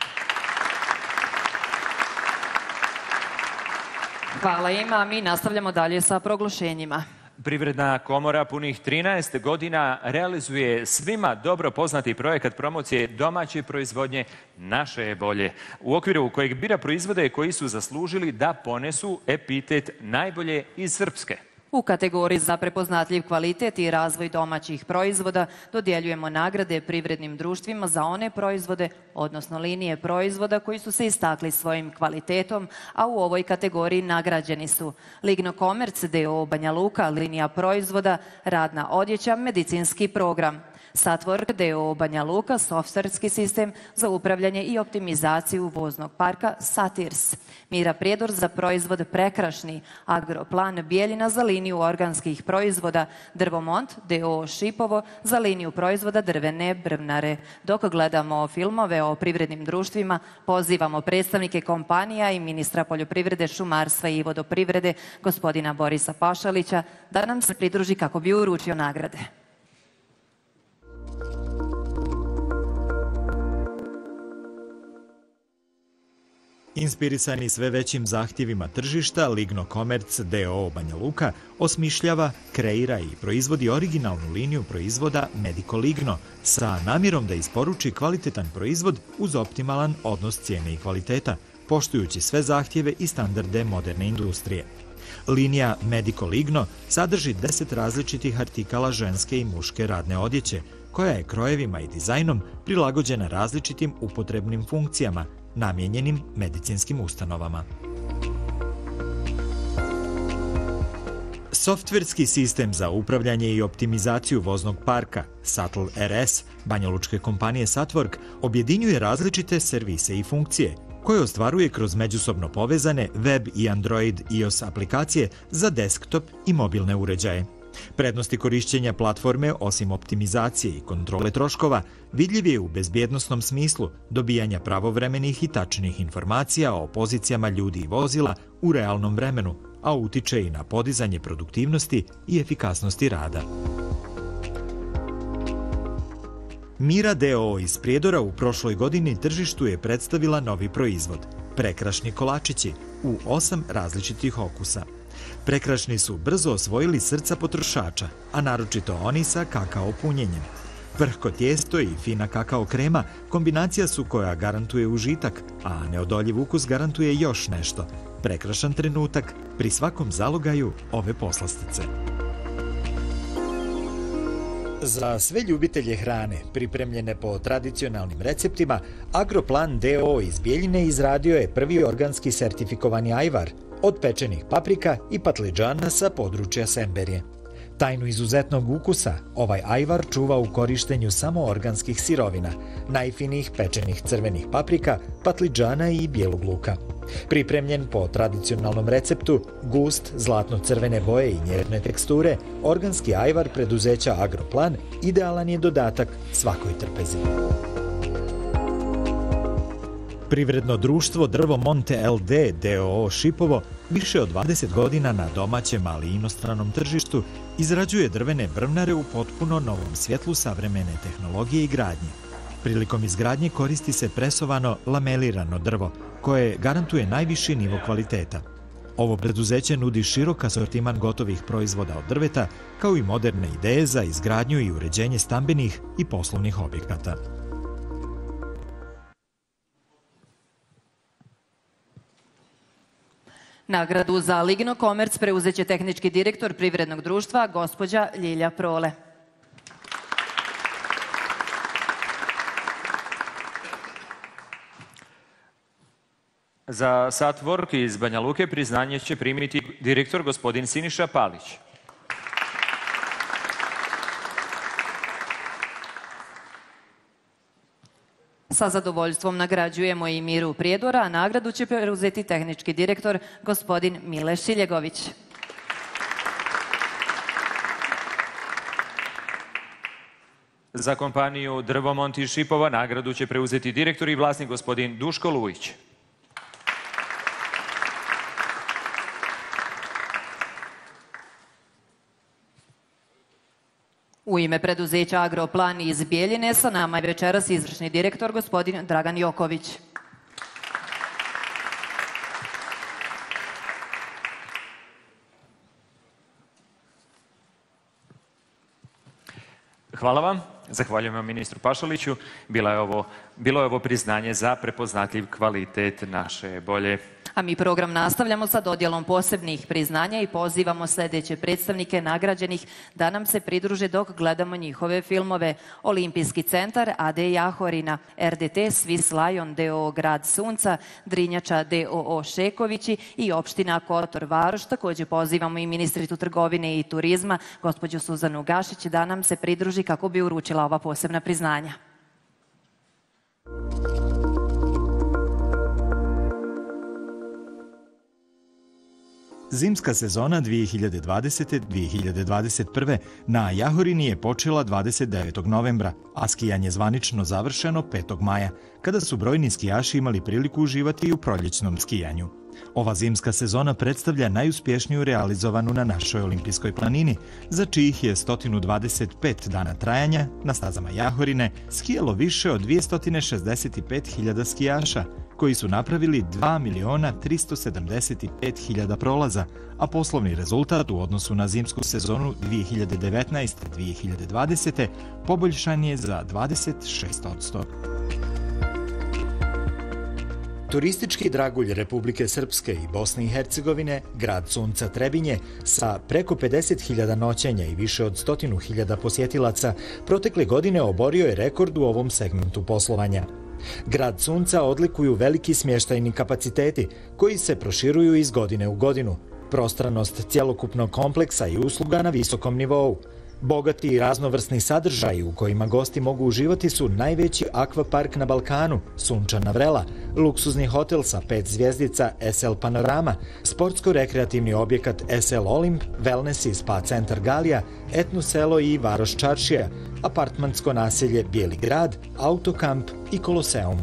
Hvala im, a mi nastavljamo dalje sa proglašenjima. Privredna komora punih trinaest godina realizuje svima dobro poznati projekat promocije domaće proizvodnje Naše je bolje, u okviru kojeg bira proizvode koji su zaslužili da ponesu epitet najbolje iz Srpske. U kategoriji za prepoznatljiv kvalitet i razvoj domaćih proizvoda dodjeljujemo nagrade privrednim društvima za one proizvode, odnosno linije proizvoda koji su se istakli svojim kvalitetom, a u ovoj kategoriji nagrađeni su Ligno Komerc d o o Banja Luka, linija proizvoda, radna odjeća, medicinski program. Satwork d o o Banja Luka, softverski sistem za upravljanje i optimizaciju voznog parka Satirs. Mira Prijedor za proizvod prekrašni, Agroplan Bijeljina za liniju organskih proizvoda, Drvomont d o o Šipovo za liniju proizvoda drvene brvnare. Dok gledamo filmove o privrednim društvima, pozivamo predstavnike kompanija i ministra poljoprivrede, šumarstva i vodoprivrede, gospodina Borisa Pašalića, da nam se pridruži kako bi uručio nagrade. Inspirisani sve većim zahtjevima tržišta, Ligno Commerce d o o Banja Luka osmišljava, kreira i proizvodi originalnu liniju proizvoda Medico Ligno sa namjerom da isporuči kvalitetan proizvod uz optimalan odnos cijene i kvaliteta, poštujući sve zahtjeve i standarde moderne industrije. Linija Medico Ligno sadrži deset različitih artikala ženske i muške radne odjeće, koja je krojevima i dizajnom prilagođena različitim upotrebnim funkcijama, namijenjenim medicinskim ustanovama. Softverski sistem za upravljanje i optimizaciju voznog parka Sattel R S banjalučke kompanije Satwork objedinjuje različite servise i funkcije koje ostvaruje kroz međusobno povezane web i Android iOS aplikacije za desktop i mobilne uređaje. Prednosti korišćenja platforme, osim optimizacije i kontrole troškova, vidljiv je u bezbjednosnom smislu dobijanja pravovremenih i tačnih informacija o pozicijama ljudi i vozila u realnom vremenu, a utiče i na podizanje produktivnosti i efikasnosti rada. Mira d o o iz Prijedora u prošloj godini tržištu je predstavila novi proizvod – prekrašni kolačići u osam različitih okusa. Prekrašni su brzo osvojili srca potrošača, a naročito oni sa kakao punjenjem. Vrhko tijesto i fina kakao krema kombinacija su koja garantuje užitak, a neodoljiv ukus garantuje još nešto – prekrašan trenutak pri svakom zalogaju ove poslastice. Za sve ljubitelje hrane, pripremljene po tradicionalnim receptima, Agroplan d o o iz Bijeljine izradio je prvi organski sertifikovani ajvar od pečenih paprika i patliđana sa područja Semberije. Tajnu izuzetnog ukusa ovaj ajvar čuva u korištenju samo organskih sirovina, najfinijih pečenih crvenih paprika, patliđana i bijelog luka. Pripremljen po tradicionalnom receptu, gust, zlatno-crvene boje i nježne teksture, organski ajvar preduzeća Agroplan idealan je dodatak svakoj trpezi. Privredno društvo Drvo Monte L D d o o Šipovo više od dvadeset godina na domaćem, ali i inostranom tržištu izrađuje drvene brvnare u potpuno novom svjetlu savremene tehnologije i gradnje. Prilikom izgradnje koristi se presovano lamelirano drvo, koje garantuje najviši nivo kvaliteta. Ovo preduzeće nudi širok asortiman gotovih proizvoda od drveta, kao i moderne ideje za izgradnju i uređenje stambenih i poslovnih objekata. Nagradu za Ligno Commerce preuzeće tehnički direktor privrednog društva, gospođa Ljilja Prole. Za Satwork iz Banja Luke priznanje će primiti direktor gospodin Siniša Palić. Sa zadovoljstvom nagrađujemo i Miru Prijedora, a nagradu će preuzeti tehnički direktor gospodin Mile Šiljegović. Za kompaniju Drvomont iz Šipova nagradu će preuzeti direktor i vlasnik gospodin Duško Lujić. U ime preduzeća Agroplan iz Bijeljine sa nama je večeras izvršni direktor gospodin Dragan Joković. Hvala vam. Zahvaljujem vam ministru Pašaliću. Bilo je ovo, bilo je ovo priznanje za prepoznatljiv kvalitet naše bolje. A mi program nastavljamo sa dodjelom posebnih priznanja i pozivamo sljedeće predstavnike nagrađenih da nam se pridruže dok gledamo njihove filmove. Olimpijski centar A D Jahorina, R D T Swiss Lion d o o Grad Sunca, Drinjača d o o Šekovići i opština Kotor Varoš. Također pozivamo i ministricu trgovine i turizma, gospođu Suzanu Gašić, da nam se pridruži kako bi uručila ova posebna priznanja. Zimska sezona dvije hiljade dvadesete dvije hiljade dvadeset prve. na Jahorini je počela dvadeset devetog novembra, a skijanje zvanično završeno petog maja, kada su brojni skijaši imali priliku uživati i u proljećnom skijanju. Ova zimska sezona predstavlja najuspješniju realizovanu na našoj olimpijskoj planini, za čijih je sto dvadeset pet dana trajanja na stazama Jahorine skijalo više od dvjesto šezdeset pet hiljada skijaša, koji su napravili dva miliona tristo sedamdeset pet hiljada prolaza, a poslovni rezultat u odnosu na zimsku sezonu dvije hiljade devetnaeste - dvije hiljade dvadesete. poboljšan je za dvadeset šest posto. Turistički dragulj Republike Srpske i Bosne i Hercegovine, grad Sunca Trebinje, sa preko pedeset hiljada noćenja i više od stotinu hiljada posjetilaca, protekle godine oborio je rekord u ovom segmentu poslovanja. Grad Sunca odlikuju veliki smještajni kapaciteti koji se proširuju iz godine u godinu, prostranost cjelokupnog kompleksa i usluga na visokom nivou. Bogati i raznovrsni sadržaji u kojima gosti mogu uživati su najveći akvapark na Balkanu, Sunčana Vrela, luksuzni hotel sa pet zvjezdica S L Panorama, sportsko-rekreativni objekat S L Olimp, wellness i spa centar Galija, etno selo i Varoš Čaršija, apartmansko naselje Bijeli grad, autokamp i Koloseum.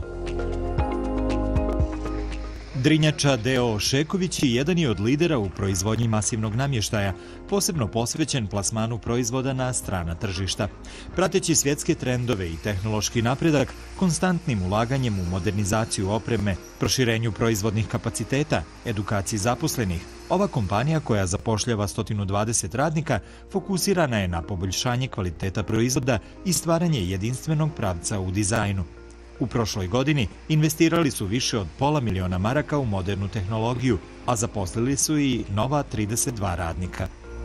Drinjača D O Šeković jedan je od lidera u proizvodnji masivnog namještaja, posebno posvećen plasmanu proizvoda na strana tržišta. Prateći svjetske trendove i tehnološki napredak, konstantnim ulaganjem u modernizaciju opreme, proširenju proizvodnih kapaciteta, edukaciji zaposlenih, ova kompanija koja zapošljava sto dvadeset radnika fokusirana je na poboljšanje kvaliteta proizvoda i stvaranje jedinstvenog pravca u dizajnu. U prošloj godini investirali su više od pola miliona maraka u modernu tehnologiju, a zaposlili su i nova trideset dva radnika.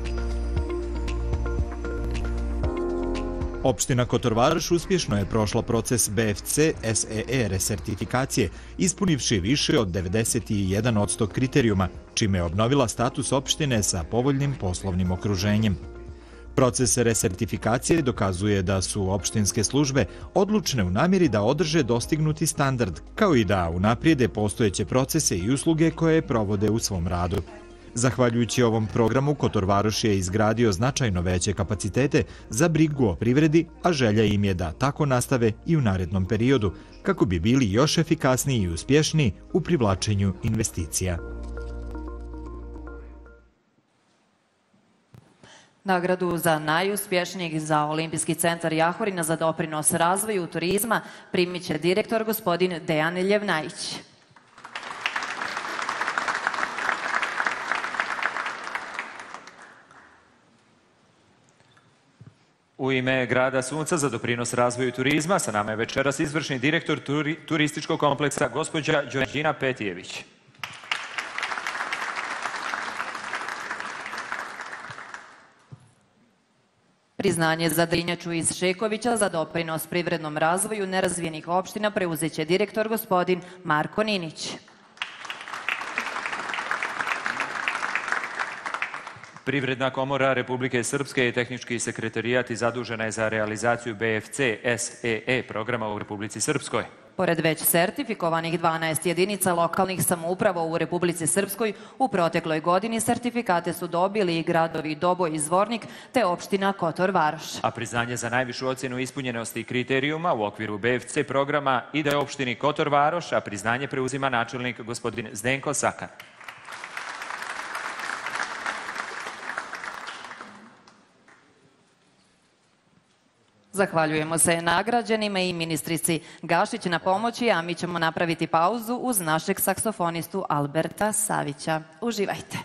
Opština Kotor Varoš uspješno je prošla proces B F C S E E resertifikacije, ispunivši više od devedeset jedan posto kriterijuma, čime je obnovila status opštine sa povoljnim poslovnim okruženjem. Proces resertifikacije dokazuje da su opštinske službe odlučne u namjeri da održe dostignuti standard, kao i da unaprijede postojeće procese i usluge koje provode u svom radu. Zahvaljujući ovom programu, Kotor Varoš je izgradio značajno veće kapacitete za brigu o privredi, a želja im je da tako nastave i u narednom periodu, kako bi bili još efikasniji i uspješniji u privlačenju investicija. Nagradu za najuspješnijeg za Olimpijski centar Jahorina za doprinos razvoju turizma primit će direktor gospodin Dejan Ljevnajić. U ime grada Sunca za doprinos razvoju turizma sa nama je večeras izvršni direktor turi, turističkog kompleksa gospođa Đorđina Petijević. Priznanje za Drinjaču iz Šekovića za doprinos privrednom razvoju nerazvijenih opština preuzeće direktor gospodin Marko Ninić. Privredna komora Republike Srpske i tehnički sekretarijat i zadužena je za realizaciju B F C S E E programa u Republici Srpskoj. Pored već sertifikovanih dvanaest jedinica lokalnih samouprava u Republici Srpskoj, u protekloj godini sertifikate su dobili i gradovi Doboj i Zvornik te opština Kotor Varoš. A priznanje za najvišu ocjenu ispunjenosti kriterijuma u okviru B F C programa ide opštini Kotor Varoš, a priznanje preuzima načelnik gospodin Zdenko Sakan. Zahvaljujemo se nagrađenima i ministrici Gašić na pomoći, a mi ćemo napraviti pauzu uz našeg saksofonistu Alberta Savića. Uživajte!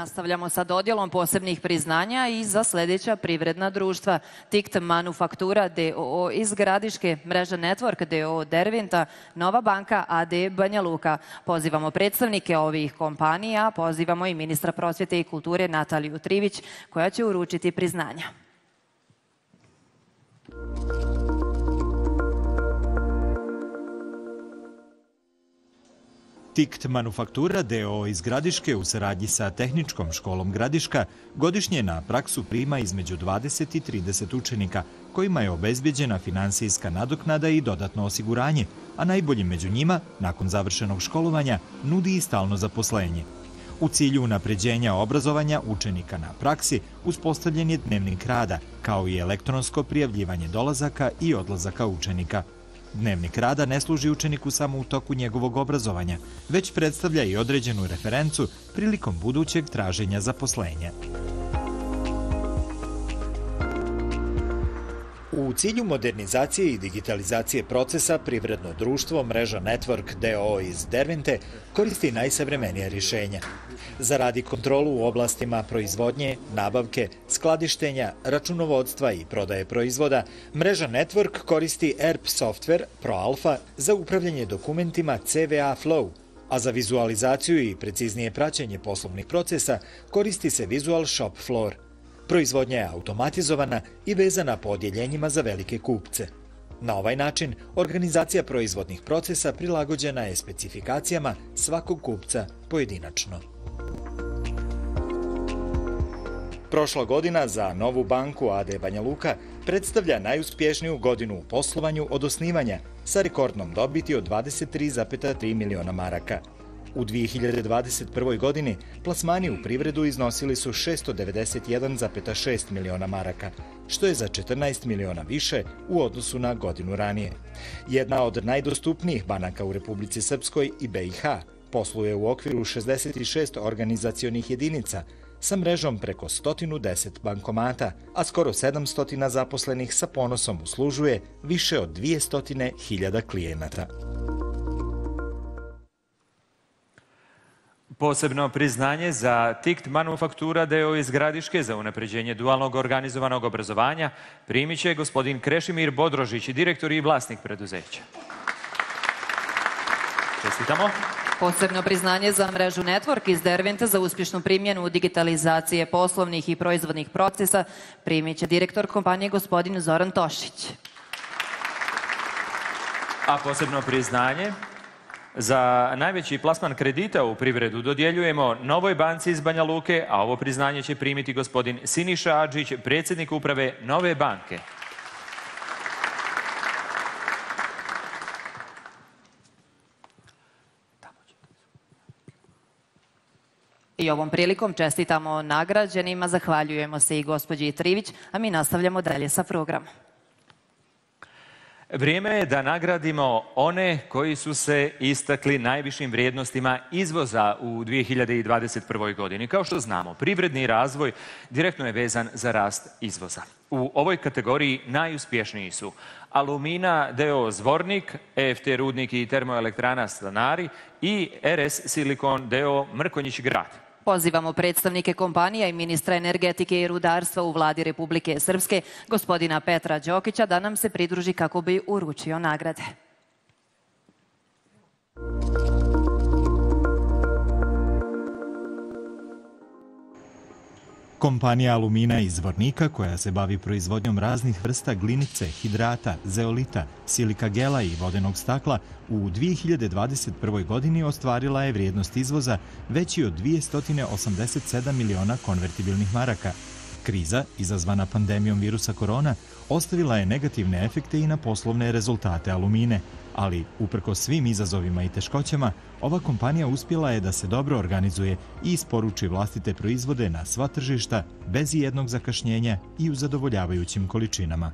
Nastavljamo sa dodjelom posebnih priznanja i za sljedeća privredna društva. Tikt Manufaktura d o o iz Gradiške, Mreža Network d o o Derventa, Nova banka a d Banja Luka. Pozivamo predstavnike ovih kompanija, pozivamo i ministra prosvjete i kulture Nataliju Trivić, koja će uručiti priznanja. Tikt Manufaktura d o o iz Gradiške u saradnji sa Tehničkom školom Gradiška godišnje na praksu prima između dvadeset i trideset učenika kojima je obezbeđena finansijska nadoknada i dodatno osiguranje, a najboljim među njima, nakon završenog školovanja, nudi i stalno zaposlenje. U cilju unapređenja obrazovanja učenika na praksi uspostavljen je dnevnik rada, kao i elektronsko prijavljivanje dolazaka i odlazaka učenika. Dnevnik rada ne služi učeniku samo u toku njegovog obrazovanja, već predstavlja i određenu referencu prilikom budućeg traženja zaposlenja. U cilju modernizacije i digitalizacije procesa, privredno društvo Mreža Network d o o iz Dervente koristi najsavremenija rješenja. Zaradi kontrolu u oblastima proizvodnje, nabavke, skladištenja, računovodstva i prodaje proizvoda, Mreža Network koristi E R P software ProAlpha za upravljanje dokumentima C V A Flow, a za vizualizaciju i preciznije praćenje poslovnih procesa koristi se Visual Shop Floor. Proizvodnja je automatizovana i vezana po odjeljenjima za velike kupce. Na ovaj način, organizacija proizvodnih procesa prilagođena je specifikacijama svakog kupca pojedinačno. Prošla godina za Novu banku a d Banja Luka predstavlja najuspješniju godinu u poslovanju od osnivanja sa rekordnom dobiti od dvadeset tri zarez tri miliona maraka. U dvije hiljade dvadeset prvoj. godini plasmani u privredu iznosili su šesto devedeset jedan zarez šest miliona maraka, što je za četrnaest miliona više u odnosu na godinu ranije. Jedna od najdostupnijih banaka u Republici Srpskoj i B i H posluje u okviru šezdeset šest organizacionih jedinica sa mrežom preko sto deset bankomata, a skoro sedamsto zaposlenih sa ponosom uslužuje više od dvjesto hiljada klijenata. Posebno priznanje za Tikt Manufaktura d o o iz Gradiške za unapređenje dualnog organizovanog obrazovanja primit će gospodin Krešimir Bodrožić, direktor i vlasnik preduzeća. Čestitamo. Posebno priznanje za Mrežu Network iz Derventa za uspješnu primjenu digitalizacije poslovnih i proizvodnih procesa primit će direktor kompanije gospodin Zoran Tošić. A posebno priznanje za najveći plasman kredita u privredu dodjeljujemo Novoj banci iz Banja Luke, a ovo priznanje će primiti gospodin Siniša Adžić, predsjednik uprave Nove banke. I ovom prilikom čestitamo nagrađenima, zahvaljujemo se i gospođi Trivić, a mi nastavljamo dalje sa programom. Vrijeme je da nagradimo one koji su se istakli najvišim vrijednostima izvoza u dvije hiljade dvadeset prvoj. godini. Kao što znamo, privredni razvoj direktno je vezan za rast izvoza. U ovoj kategoriji najuspješniji su Alumina d o o Zvornik, E F T Rudnik i termoelektrana Stanari i R S Silikon d o o Mrkonjić Grad. Pozivamo predstavnike kompanija i ministra energetike i rudarstva u vladi Republike Srpske, gospodina Petra Đokića, da nam se pridruži kako bi uručio nagrade. Kompanija Alumina iz Zvornika, koja se bavi proizvodnjom raznih vrsta glinice, hidrata, zeolita, silika gela i vodenog stakla, u dvije hiljade dvadeset prvoj. godini ostvarila je vrijednost izvoza veći od dvjesto osamdeset sedam miliona konvertibilnih maraka. Kriza, izazvana pandemijom virusa korona, ostavila je negativne efekte i na poslovne rezultate Alumine, ali uprkos svim izazovima i teškoćama, ova kompanija uspjela je da se dobro organizuje i isporuči vlastite proizvode na sva tržišta bez ijednog zakašnjenja i u zadovoljavajućim količinama.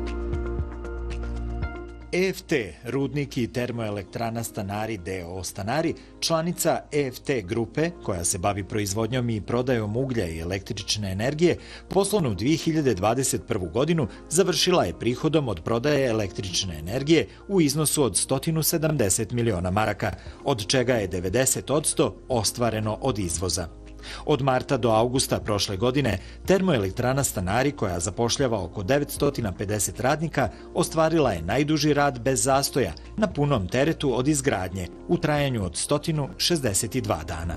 E F T, Rudnik i termoelektrana Stanari d o o Stanari, članica E F T grupe, koja se bavi proizvodnjom i prodajom uglja i električne energije, poslovnu dvije hiljade dvadeset prvu. godinu završila je prihodom od prodaje električne energije u iznosu od sto sedamdeset miliona maraka, od čega je devedeset posto ostvareno od izvoza. Od marta do avgusta prošle godine termoelektrana Stanari, koja zapošljava oko devetsto pedeset radnika, ostvarila je najduži rad bez zastoja na punom teretu od izgradnje u trajanju od sto šezdeset dva dana.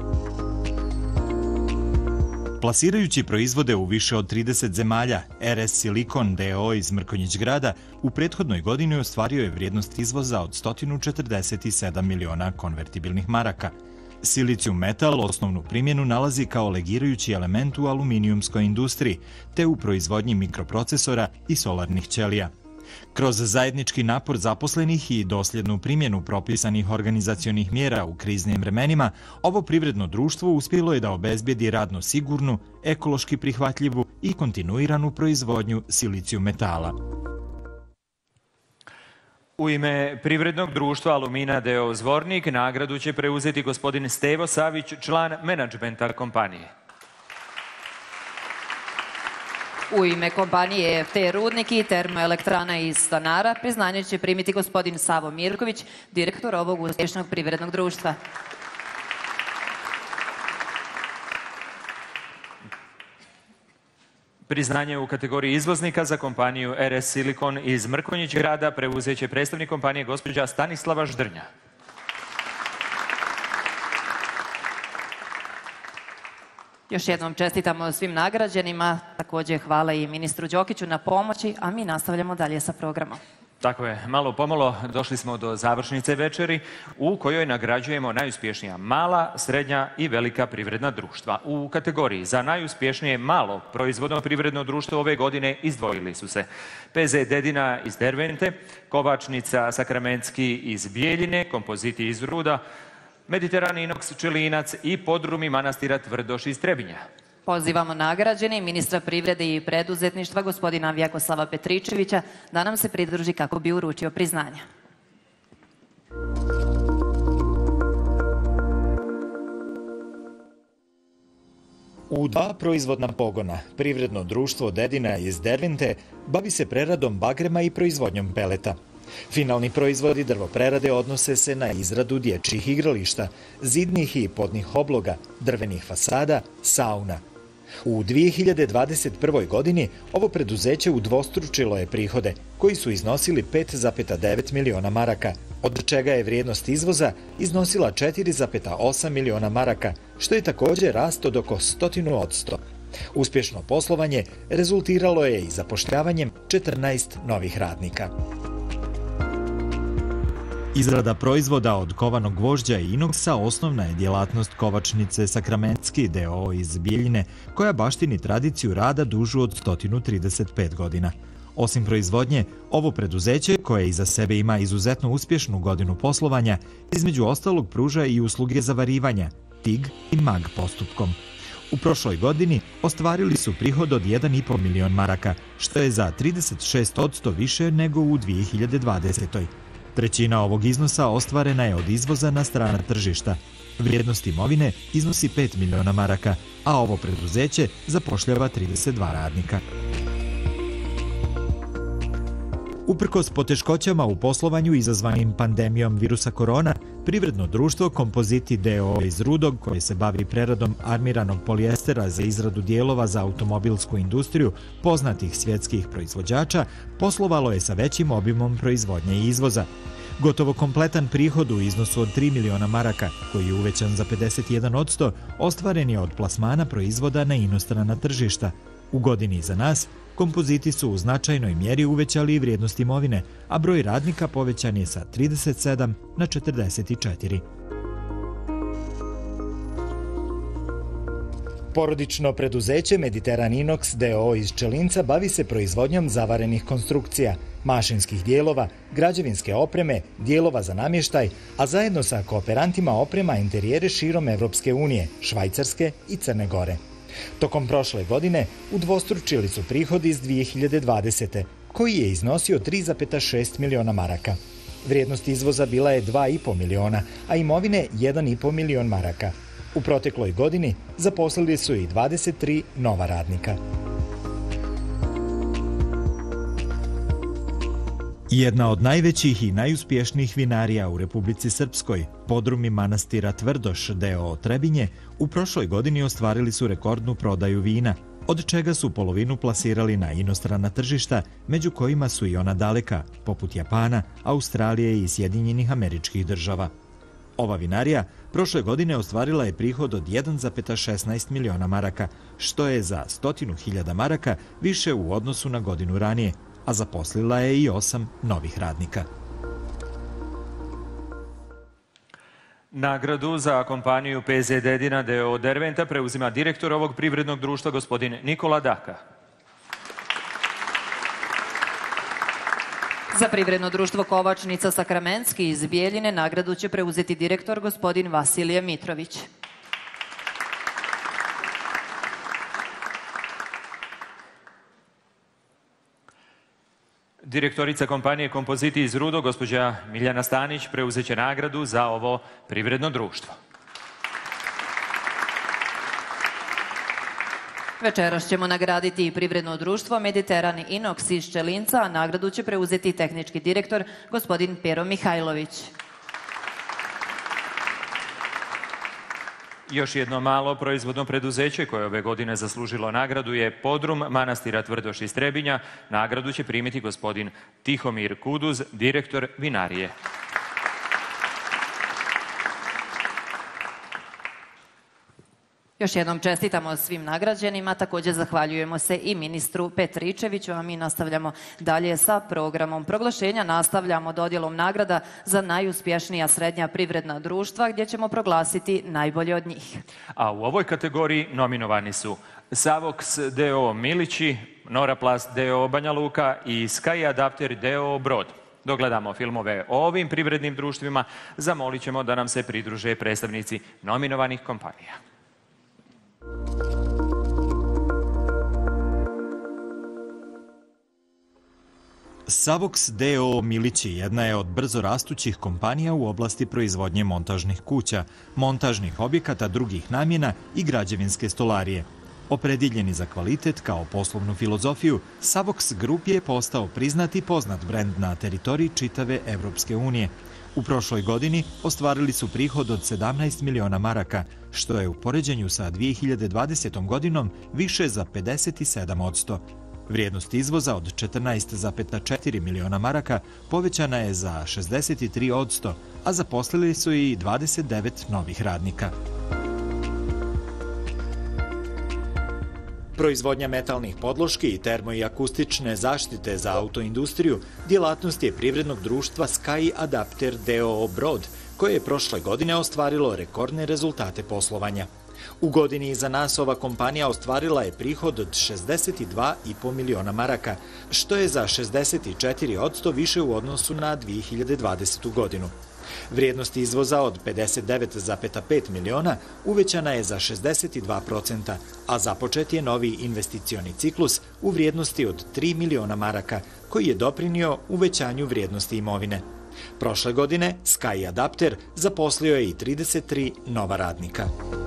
Plasirajući proizvode u više od trideset zemalja, R S Silicon d o o iz Mrkonjić Grada u prethodnoj godini ostvario je vrijednost izvoza od sto četrdeset sedam miliona konvertibilnih maraka. Silicijum metal osnovnu primjenu nalazi kao legirajući element u aluminijumskoj industriji, te u proizvodnji mikroprocesora i solarnih ćelija. Kroz zajednički napor zaposlenih i dosljednu primjenu propisanih organizacionih mjera u kriznim vremenima, ovo privredno društvo uspjelo je da obezbijedi radno sigurnu, ekološki prihvatljivu i kontinuiranu proizvodnju silicijum metala. U ime privrednog društva Alumina d o o Zvornik nagradu će preuzeti gospodin Stevo Savić, član menadžmenta kompanije. U ime kompanije E F T Rudnik i termoelektrana iz Stanara priznanje će primiti gospodin Savo Mirković, direktor ovog uspješnog privrednog društva. Priznanje u kategoriji izvoznika za kompaniju R S Silicon iz Mrkonjić Grada preuzet će predstavnik kompanije gospođa Stanislava Ždrnja. Još jednom čestitamo svim nagrađenima, također hvala i ministru Đokiću na pomoći, a mi nastavljamo dalje sa programom. Tako je, malo pomalo došli smo do završnice večeri u kojoj nagrađujemo najuspješnija mala, srednja i velika privredna društva. U kategoriji za najuspješnije malo proizvodno privredno društvo ove godine izdvojili su se P Z Dedina iz Dervente, Kovačnica Sakramentski iz Bijeljine, Kompoziti iz Ruda, Mediteran Inox Čelinac i Podrumi manastira Tvrdoš iz Trebinja. Pozivamo nagrađeni ministra privrede i preduzetništva gospodina Vjekoslava Petričevića da nam se pridruži kako bi uručio priznanja. U dva proizvodna pogona, privredno društvo Dedina iz Dervente bavi se preradom bagrema i proizvodnjom peleta. Finalni proizvodi drvoprerade odnose se na izradu dječjih igrališta, zidnih i podnih obloga, drvenih fasada, sauna. U dvije hiljade dvadeset prvoj. godini ovo preduzeće udvostručilo je prihode, koji su iznosili pet zarez devet miliona maraka, od čega je vrijednost izvoza iznosila četiri zarez osam miliona maraka, što je također rast od oko stotinu odsto. Uspješno poslovanje rezultiralo je i zapošljavanjem četrnaest novih radnika. Izrada proizvoda od kovanog gvožđa i inoksa osnovna je djelatnost Kovačnice Sakramentski d o o iz Bijeljine, koja baštini tradiciju rada dužu od sto trideset pet godina. Osim proizvodnje, ovo preduzeće, koje iza sebe ima izuzetno uspješnu godinu poslovanja, između ostalog pruža i usluge zavarivanja, T I G i M A G postupkom. U prošloj godini ostvarili su prihod od jedan i po milion maraka, što je za trideset šest odsto više nego u dvije hiljade dvadesetoj. Trećina ovog iznosa ostvarena je od izvoza na strana tržišta. Vrijednost imovine iznosi pet miliona maraka, a ovo preduzeće zapošljava trideset dva radnika. Uprkos poteškoćama u poslovanju izazvanim pandemijom virusa korona, privredno društvo Kompoziti d o o iz Rudog, koje se bavi preradom armiranog polijestera za izradu dijelova za automobilsku industriju poznatih svjetskih proizvođača, poslovalo je sa većim obimom proizvodnje i izvoza. Gotovo kompletan prihod u iznosu od tri miliona maraka, koji je uvećan za pedeset jedan odsto, ostvaren je od plasmana proizvoda na inostrana tržišta. U godini iza nas, Kompoziti su u značajnoj mjeri uvećali i vrijednost imovine, a broj radnika povećan je sa trideset sedam na četrdeset četiri. Porodično preduzeće Mediteran Inox d o o iz Čelinca bavi se proizvodnjom zavarenih konstrukcija, mašinskih dijelova, građevinske opreme, dijelova za namještaj, a zajedno sa kooperantima oprema interijere širom Evropske unije, Švajcarske i Crne Gore. Tokom prošle godine udvostručili su prihod iz dvije hiljade dvadesete. koji je iznosio tri zarez šest miliona maraka. Vrijednost izvoza bila je dva i po miliona, a imovine jedan i po milion maraka. U protekloj godini zaposlili su i dvadeset tri nova radnika. Jedna od najvećih i najuspješnijih vinarija u Republici Srpskoj, Podrumi manastira Tvrdoš d o o Trebinje, u prošloj godini ostvarili su rekordnu prodaju vina, od čega su polovinu plasirali na inostrana tržišta, među kojima su i ona daleka, poput Japana, Australije i Sjedinjenih Američkih Država. Ova vinarija prošle godine ostvarila je prihod od jedan zarez šesnaest miliona maraka, što je za stotinu hiljada maraka više u odnosu na godinu ranije, a zaposlila je i osam novih radnika. Nagradu za kompaniju P Z Dedina d o o Derventa preuzima direktor ovog privrednog društva, gospodin Nikola Daka. Za privredno društvo Kovačnica Sakramenski iz Bijeljine nagradu će preuzeti direktor gospodin Vasilije Mitrović. Direktorica kompanije Kompoziti iz Rudo, gospođa Miljana Stanić, preuzeće nagradu za ovo privredno društvo. Večeras ćemo nagraditi i privredno društvo Mediteran Inox iz Čelinca, a nagradu će preuzeti tehnički direktor gospodin Pero Mihajlović. Još jedno malo proizvodno preduzeće koje ove godine zaslužilo nagradu je Podrum manastira Tvrdoš iz Trebinja. Nagradu će primiti gospodin Tihomir Kuduz, direktor vinarije. Još jednom čestitamo svim nagrađenima, također zahvaljujemo se i ministru Petričeviću, a mi nastavljamo dalje sa programom proglašenja. Nastavljamo dodjelom nagrada za najuspješnija srednja privredna društva, gdje ćemo proglasiti najbolje od njih. A u ovoj kategoriji nominovani su Savox d o o Milići, Noraplast d o o Banja Luka i Sky Adapter d o o Brod. Dogledamo filmove o ovim privrednim društvima, zamolit ćemo da nam se pridruže predstavnici nominovanih kompanija. Savox d o o Milići jedna je od brzo rastućih kompanija u oblasti proizvodnje montažnih kuća, montažnih objekata drugih namjena i građevinske stolarije. Opredjeljeni za kvalitet kao poslovnu filozofiju, Savox Group je postao priznat i poznat brend na teritoriji čitave Evropske unije. U prošloj godini ostvarili su prihod od sedamnaest miliona maraka, što je u poređenju sa dvije hiljade dvadesetom godinom više za pedeset sedam posto. Vrijednost izvoza od četrnaest zarez četiri miliona maraka povećana je za šezdeset tri posto, a zaposlili su i dvadeset devet novih radnika. Proizvodnja metalnih podloški i termo- i akustične zaštite za autoindustriju djelatnost je privrednog društva Sky Adapter d o o Brod, koje je prošle godine ostvarilo rekordne rezultate poslovanja. U godini iza nas ova kompanija ostvarila je prihod od šezdeset dva zarez pet miliona maraka, što je za šezdeset četiri posto više u odnosu na dvije hiljade dvadesetu godinu. Vrijednost izvoza od pedeset devet zarez pet miliona uvećana je za šezdeset dva posto, a započet je novi investicioni ciklus u vrijednosti od tri miliona maraka, koji je doprinio uvećanju vrijednosti imovine. Prošle godine Sky Adapter zaposlio je i trideset tri nova radnika.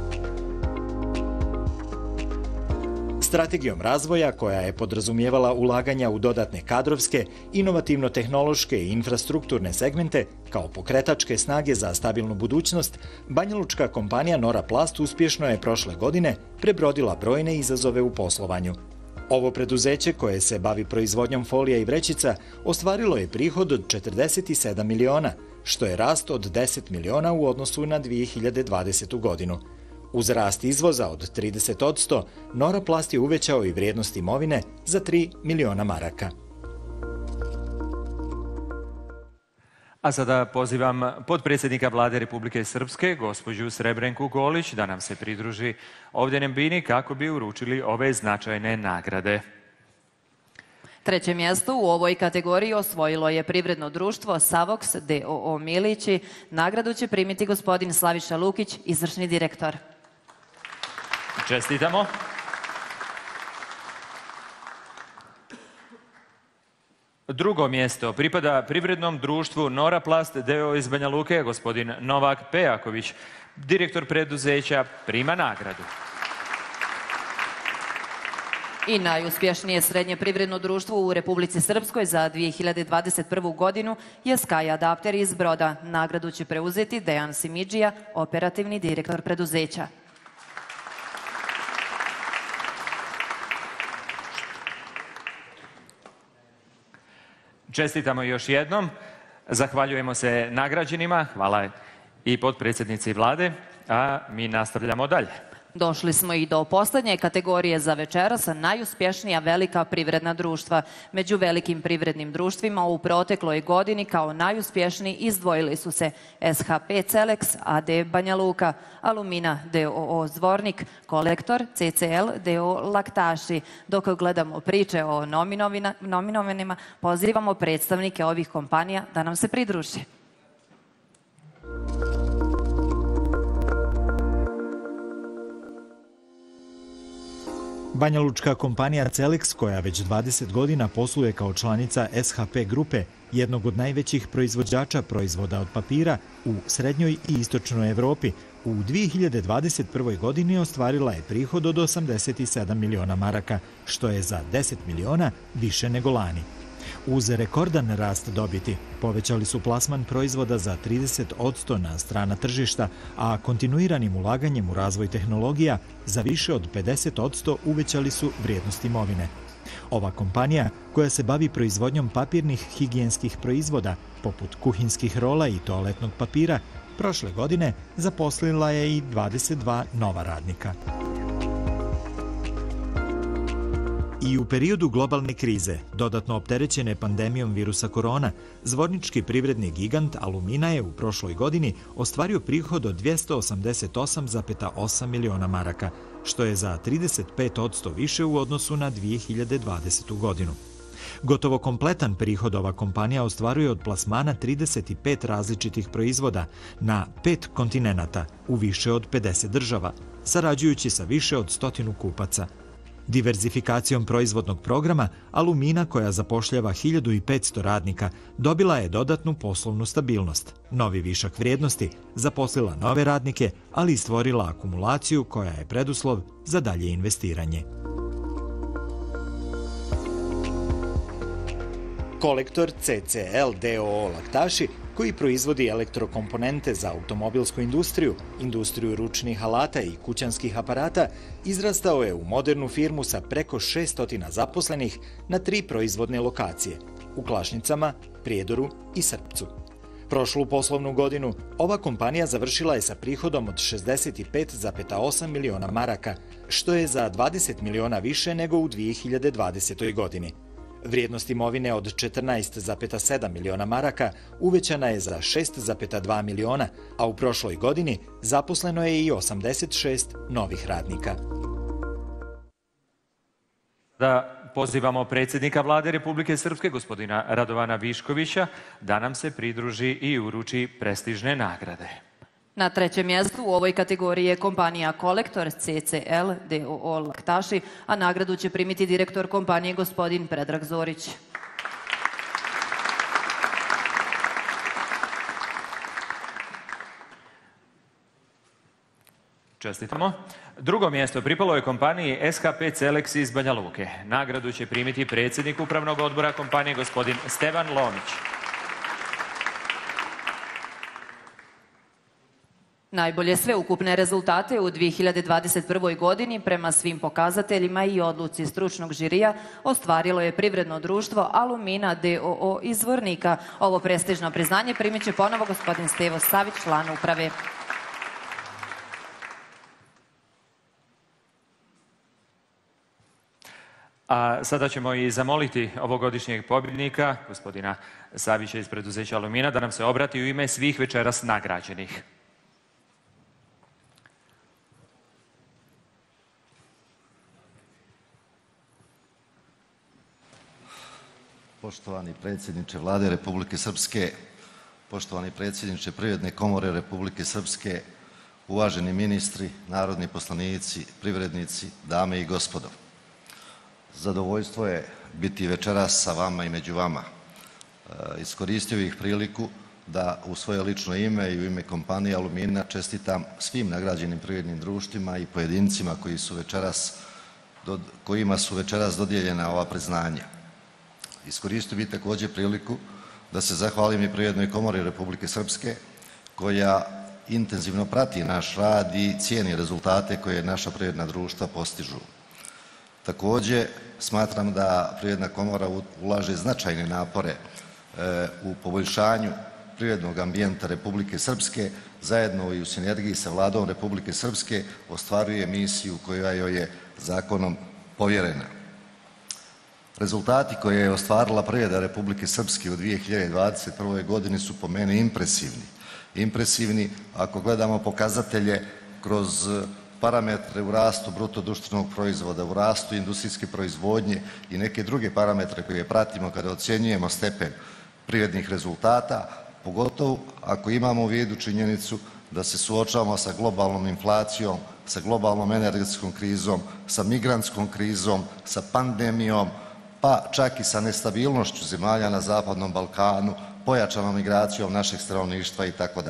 Strategijom razvoja, koja je podrazumijevala ulaganja u dodatne kadrovske, inovativno-tehnološke i infrastrukturne segmente, kao pokretačke snage za stabilnu budućnost, banjalučka kompanija Noraplast uspješno je prošle godine prebrodila brojne izazove u poslovanju. Ovo preduzeće, koje se bavi proizvodnjom folija i vrećica, ostvarilo je prihod od četrdeset sedam miliona, što je rast od deset miliona u odnosu na dvije hiljade dvadesetu godinu. Uz rast izvoza od trideset posto, Noraplast je uvećao i vrijednost imovine za tri miliona maraka. A sada pozivam potpredsjednika Vlade Republike Srpske, gospođu Srebrenku Golić, da nam se pridruži ovdje na bini kako bi uručili ove značajne nagrade. Treće mjesto u ovoj kategoriji osvojilo je privredno društvo Savox d o o Milići. Nagradu će primiti gospodin Slaviša Lukić, izvršni direktor. Čestitamo. Drugo mjesto pripada privrednom društvu Noraplast d o o iz Banja Luke, gospodin Novak Pejaković, direktor preduzeća, prima nagradu. I najuspješnije srednje privredno društvo u Republici Srpskoj za dvije hiljade dvadeset prvu godinu je Sky Adapter iz Broda. Nagradu će preuzeti Dejan Simidžija, operativni direktor preduzeća. Čestitamo još jednom. Zahvaljujemo se nagrađenima. Hvala i potpredsjednici vlade. A mi nastavljamo dalje. Došli smo i do poslednje kategorije za večeras, najuspješnija velika privredna društva. Među velikim privrednim društvima u protekloj godini kao najuspješniji izdvojili su se S H P Celex A D Banja Luka, Alumina D O O Zvornik, Kolektor C C L D O O Laktaši. Dok gledamo priče o nominovanima, pozivamo predstavnike ovih kompanija da nam se pridruže. Banjalučka kompanija Celex, koja već dvadeset godina posluje kao članica S H P grupe, jednog od najvećih proizvođača proizvoda od papira u srednjoj i istočnoj Evropi, u dvije hiljade dvadeset prvoj godini ostvarila je prihod od osamdeset sedam miliona maraka, što je za deset miliona više nego lani. Uz rekordan rast dobiti, povećali su plasman proizvoda za trideset posto na strana tržišta, a kontinuiranim ulaganjem u razvoj tehnologija za više od pedeset posto uvećali su vrijednost imovine. Ova kompanija, koja se bavi proizvodnjom papirnih higijenskih proizvoda, poput kuhinskih rola i toaletnog papira, prošle godine zaposlila je i dvadeset dva nova radnika. I u periodu globalne krize, dodatno opterećene pandemijom virusa korona, zvornički privredni gigant Alumina je u prošloj godini ostvario prihod od dvjesto osamdeset osam zarez osam miliona maraka, što je za trideset pet posto više u odnosu na dvije hiljade dvadesetu godinu. Gotovo kompletan prihod ova kompanija ostvaruje od plasmana trideset pet različitih proizvoda na pet kontinenata u više od pedeset država, sarađujući sa više od stotinu kupaca. Diverzifikacijom proizvodnog programa, Alumina, koja zapošljava hiljadu petsto radnika, dobila je dodatnu poslovnu stabilnost, novi višak vrijednosti, zaposlila nove radnike, ali i stvorila akumulaciju koja je preduslov za dalje investiranje. Kolektor C C L D O O Laktaši, koji proizvodi elektrokomponente za automobilsku industriju, industriju ručnih alata i kućanskih aparata, izrastao je u modernu firmu sa preko šesto zaposlenih na tri proizvodne lokacije – u Klašnicama, Prijedoru i Srpcu. Prošlu poslovnu godinu ova kompanija završila je sa prihodom od šezdeset pet zarez osam miliona maraka, što je za dvadeset miliona više nego u dvije hiljade dvadesetoj godini. Vrijednost imovine od četrnaest zarez sedam miliona maraka uvećana je za šest zarez dva miliona, a u prošloj godini zaposleno je i osamdeset šest novih radnika. Da pozivamo predsjednika vlade Republike Srpske, gospodina Radovana Viškovića, da nam se pridruži i uruči prestižne nagrade. Na trećem mjestu u ovoj kategoriji je kompanija Kolektor C C L D O O Laktaši, a nagradu će primiti direktor kompanije gospodin Predrag Zorić. Čestitamo. Drugo mjesto pripalo je kompaniji S H P Celex iz Banja Luke. Nagradu će primiti predsjednik upravnog odbora kompanije gospodin Stevan Lomić. Najbolje sveukupne rezultate u dvije hiljade dvadeset prvoj godini prema svim pokazateljima i odluci stručnog žirija ostvarilo je privredno društvo Alumina D O O iz Zvornika. Ovo prestižno priznanje primit će ponovo gospodin Stevo Savić, član uprave. A sada ćemo i zamoliti ovogodišnjeg pobjednika, gospodina Savića iz preduzeća Alumina, da nam se obrati u ime svih večeras nagrađenih. Poštovani predsjedniče vlade Republike Srpske, poštovani predsjedniče Privredne komore Republike Srpske, uvaženi ministri, narodni poslanici, privrednici, dame i gospodo. Zadovoljstvo je biti večeras sa vama i među vama. Iskoristio bih priliku da u svoje lično ime i u ime kompanije Alumina čestitam svim nagrađenim privrednim društvima i pojedincima koji su večeras kojima su večeras dodijeljena ova priznanja. Iskoristio bih također priliku da se zahvalim i Privrednoj komori Republike Srpske koja intenzivno prati naš rad i cijeni rezultate koje naša privredna društva postižu. Također smatram da Privredna komora ulaže značajne napore u poboljšanju privrednog ambijenta Republike Srpske, zajedno i u sinergiji sa Vladom Republike Srpske ostvaruje misiju koja joj je zakonom povjerena. Rezultati koje je ostvarila privreda Republike Srpske u dvije hiljade dvadeset prvoj godini su po meni impresivni. Impresivni ako gledamo pokazatelje kroz parametre u rastu bruto društvenog proizvoda, u rastu industrijske proizvodnje i neke druge parametre koje pratimo kada ocjenjujemo stepen privrednih rezultata, pogotovo ako imamo u vidu činjenicu da se suočavamo sa globalnom inflacijom, sa globalnom energetskom krizom, sa migrantskom krizom, sa pandemijom, pa čak i sa nestabilnošću zemalja na Zapadnom Balkanu, pojačanom migracijom našeg stanovništva itd.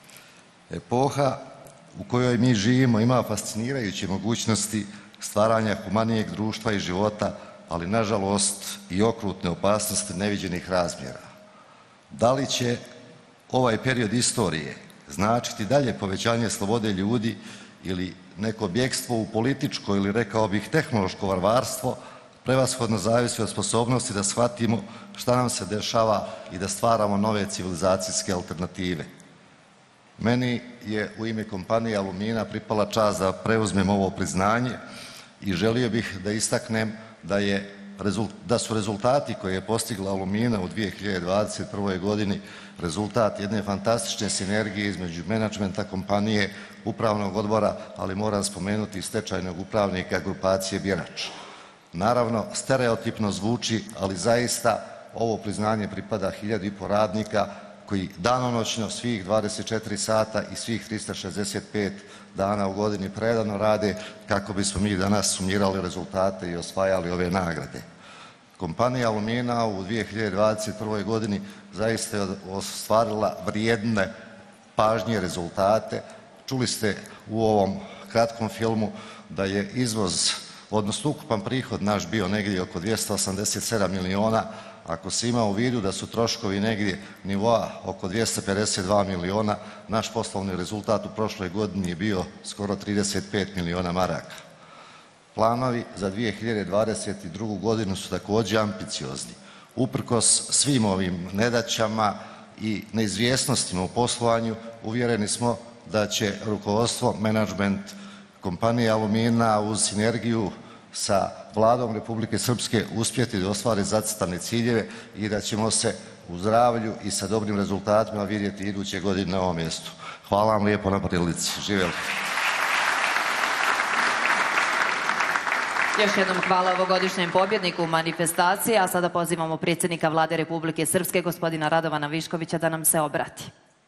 Epoha u kojoj mi živimo ima fascinirajuće mogućnosti stvaranja humanijeg društva i života, ali nažalost i okrutne opasnosti neviđenih razmjera. Da li će ovaj period istorije značiti dalje povećanje slobode ljudi ili neko bjekstvo u političko ili rekao bih tehnološko varvarstvo, prevashodno zavisi od sposobnosti da shvatimo šta nam se dešava i da stvaramo nove civilizacijske alternative. Meni je u ime kompanije Alumina pripala čast da preuzmem ovo priznanje i želio bih da istaknem da, je, da su rezultati koje je postigla Alumina u dvije hiljade dvadeset prvoj godini rezultat jedne fantastične sinergije između menadžmenta kompanije, upravnog odbora, ali moram spomenuti i stečajnog upravnika grupacije Bjerač. Naravno, stereotipno zvuči, ali zaista ovo priznanje pripada hiljadu i po radnika koji danonoćno svih dvadeset četiri sata i svih trista šezdeset pet dana u godini predano rade kako bismo mi danas sumirali rezultate i osvajali ove nagrade. Kompanija Alumina u dvije hiljade dvadeset prvoj godini zaista je ostvarila vrijedne pažnje rezultate. Čuli ste u ovom kratkom filmu da je izvoz, odnosno ukupan prihod naš bio negdje oko dvjesto osamdeset sedam miliona, ako se ima u vidu da su troškovi negdje nivoa oko dvjesto pedeset dva miliona, naš poslovni rezultat u prošloj godini je bio skoro trideset pet miliona maraka. Planovi za dvije hiljade dvadeset drugu godinu su također ambiciozni. Uprkos svim ovim nedaćama i neizvjesnostima u poslovanju, uvjereni smo da će rukovodstvo, menadžment kompanije Alumina uz sinergiju sa Vladom Republike Srpske uspjeti da ostvari zacrtane ciljeve i da ćemo se u zdravlju i sa dobrim rezultatima vidjeti iduće godine na ovom mjestu. Hvala vam lijepo na prilici. Živjeli. Još jednom hvala ovogodišnjem pobjedniku manifestacije, a sada pozivamo predsjednika Vlade Republike Srpske, gospodina Radovana Viškovića, da nam se obrati.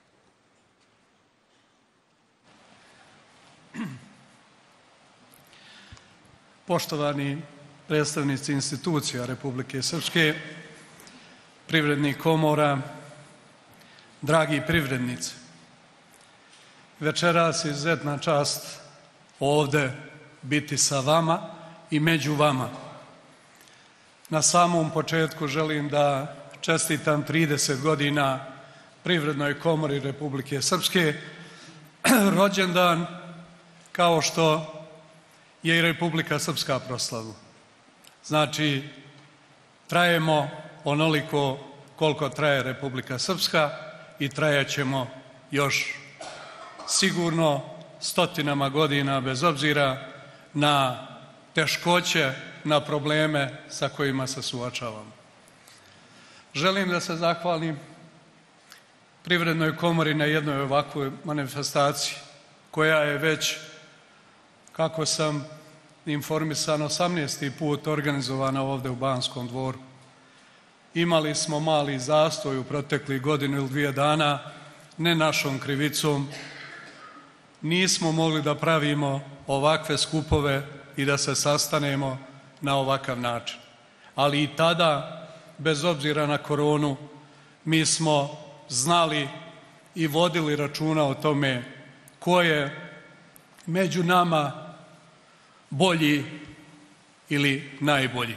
Poštovani predstavnici institucija Republike Srpske, privrednih komora, dragi privrednici, večeras je izuzetna čast ovdje biti sa vama i među vama. Na samom početku želim da čestitam trideset godina Privrednoj komori Republike Srpske, rođendan kao što je i Republika Srpska proslavu. Znači, trajemo onoliko koliko traje Republika Srpska i trajaćemo još sigurno stotinama godina bez obzira na teškoće, na probleme sa kojima se suočavamo. Želim da se zahvalim Privrednoj komori na jednoj ovakvoj manifestaciji koja je već, kako sam informisan, osamnaesti put organizovana ovdje u Banskom dvoru. Imali smo mali zastoj u proteklih godinu ili dvije dana, ne našom krivicom. Nismo mogli da pravimo ovakve skupove i da se sastanemo na ovakav način. Ali i tada, bez obzira na koronu, mi smo znali i vodili računa o tome ko je među nama bolji, ili najbolji.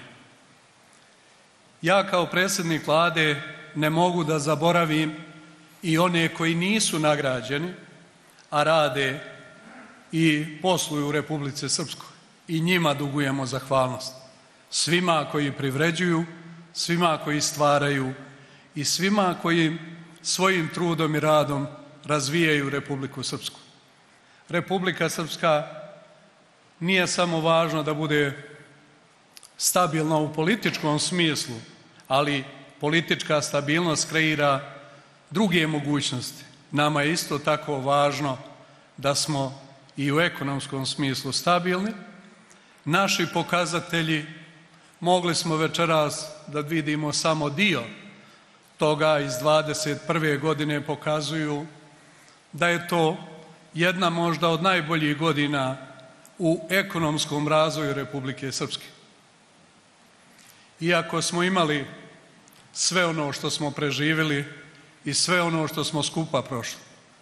Ja kao predsjednik Vlade ne mogu da zaboravim i one koji nisu nagrađeni, a rade i posluju u Republici Srpskoj. I njima dugujemo zahvalnost. Svima koji privređuju, svima koji stvaraju i svima koji svojim trudom i radom razvijaju Republiku Srpsku. Republika Srpska nije samo važno da bude stabilna u političkom smislu, ali politička stabilnost kreira druge mogućnosti. Nama je isto tako važno da smo i u ekonomskom smislu stabilni. Naši pokazatelji, mogli smo večeras da vidimo samo dio toga iz dvadeset prve godine, pokazuju da je to jedna možda od najboljih godina u ekonomskom razvoju Republike Srpske. Iako smo imali sve ono što smo preživjeli i sve ono što smo skupa prošli,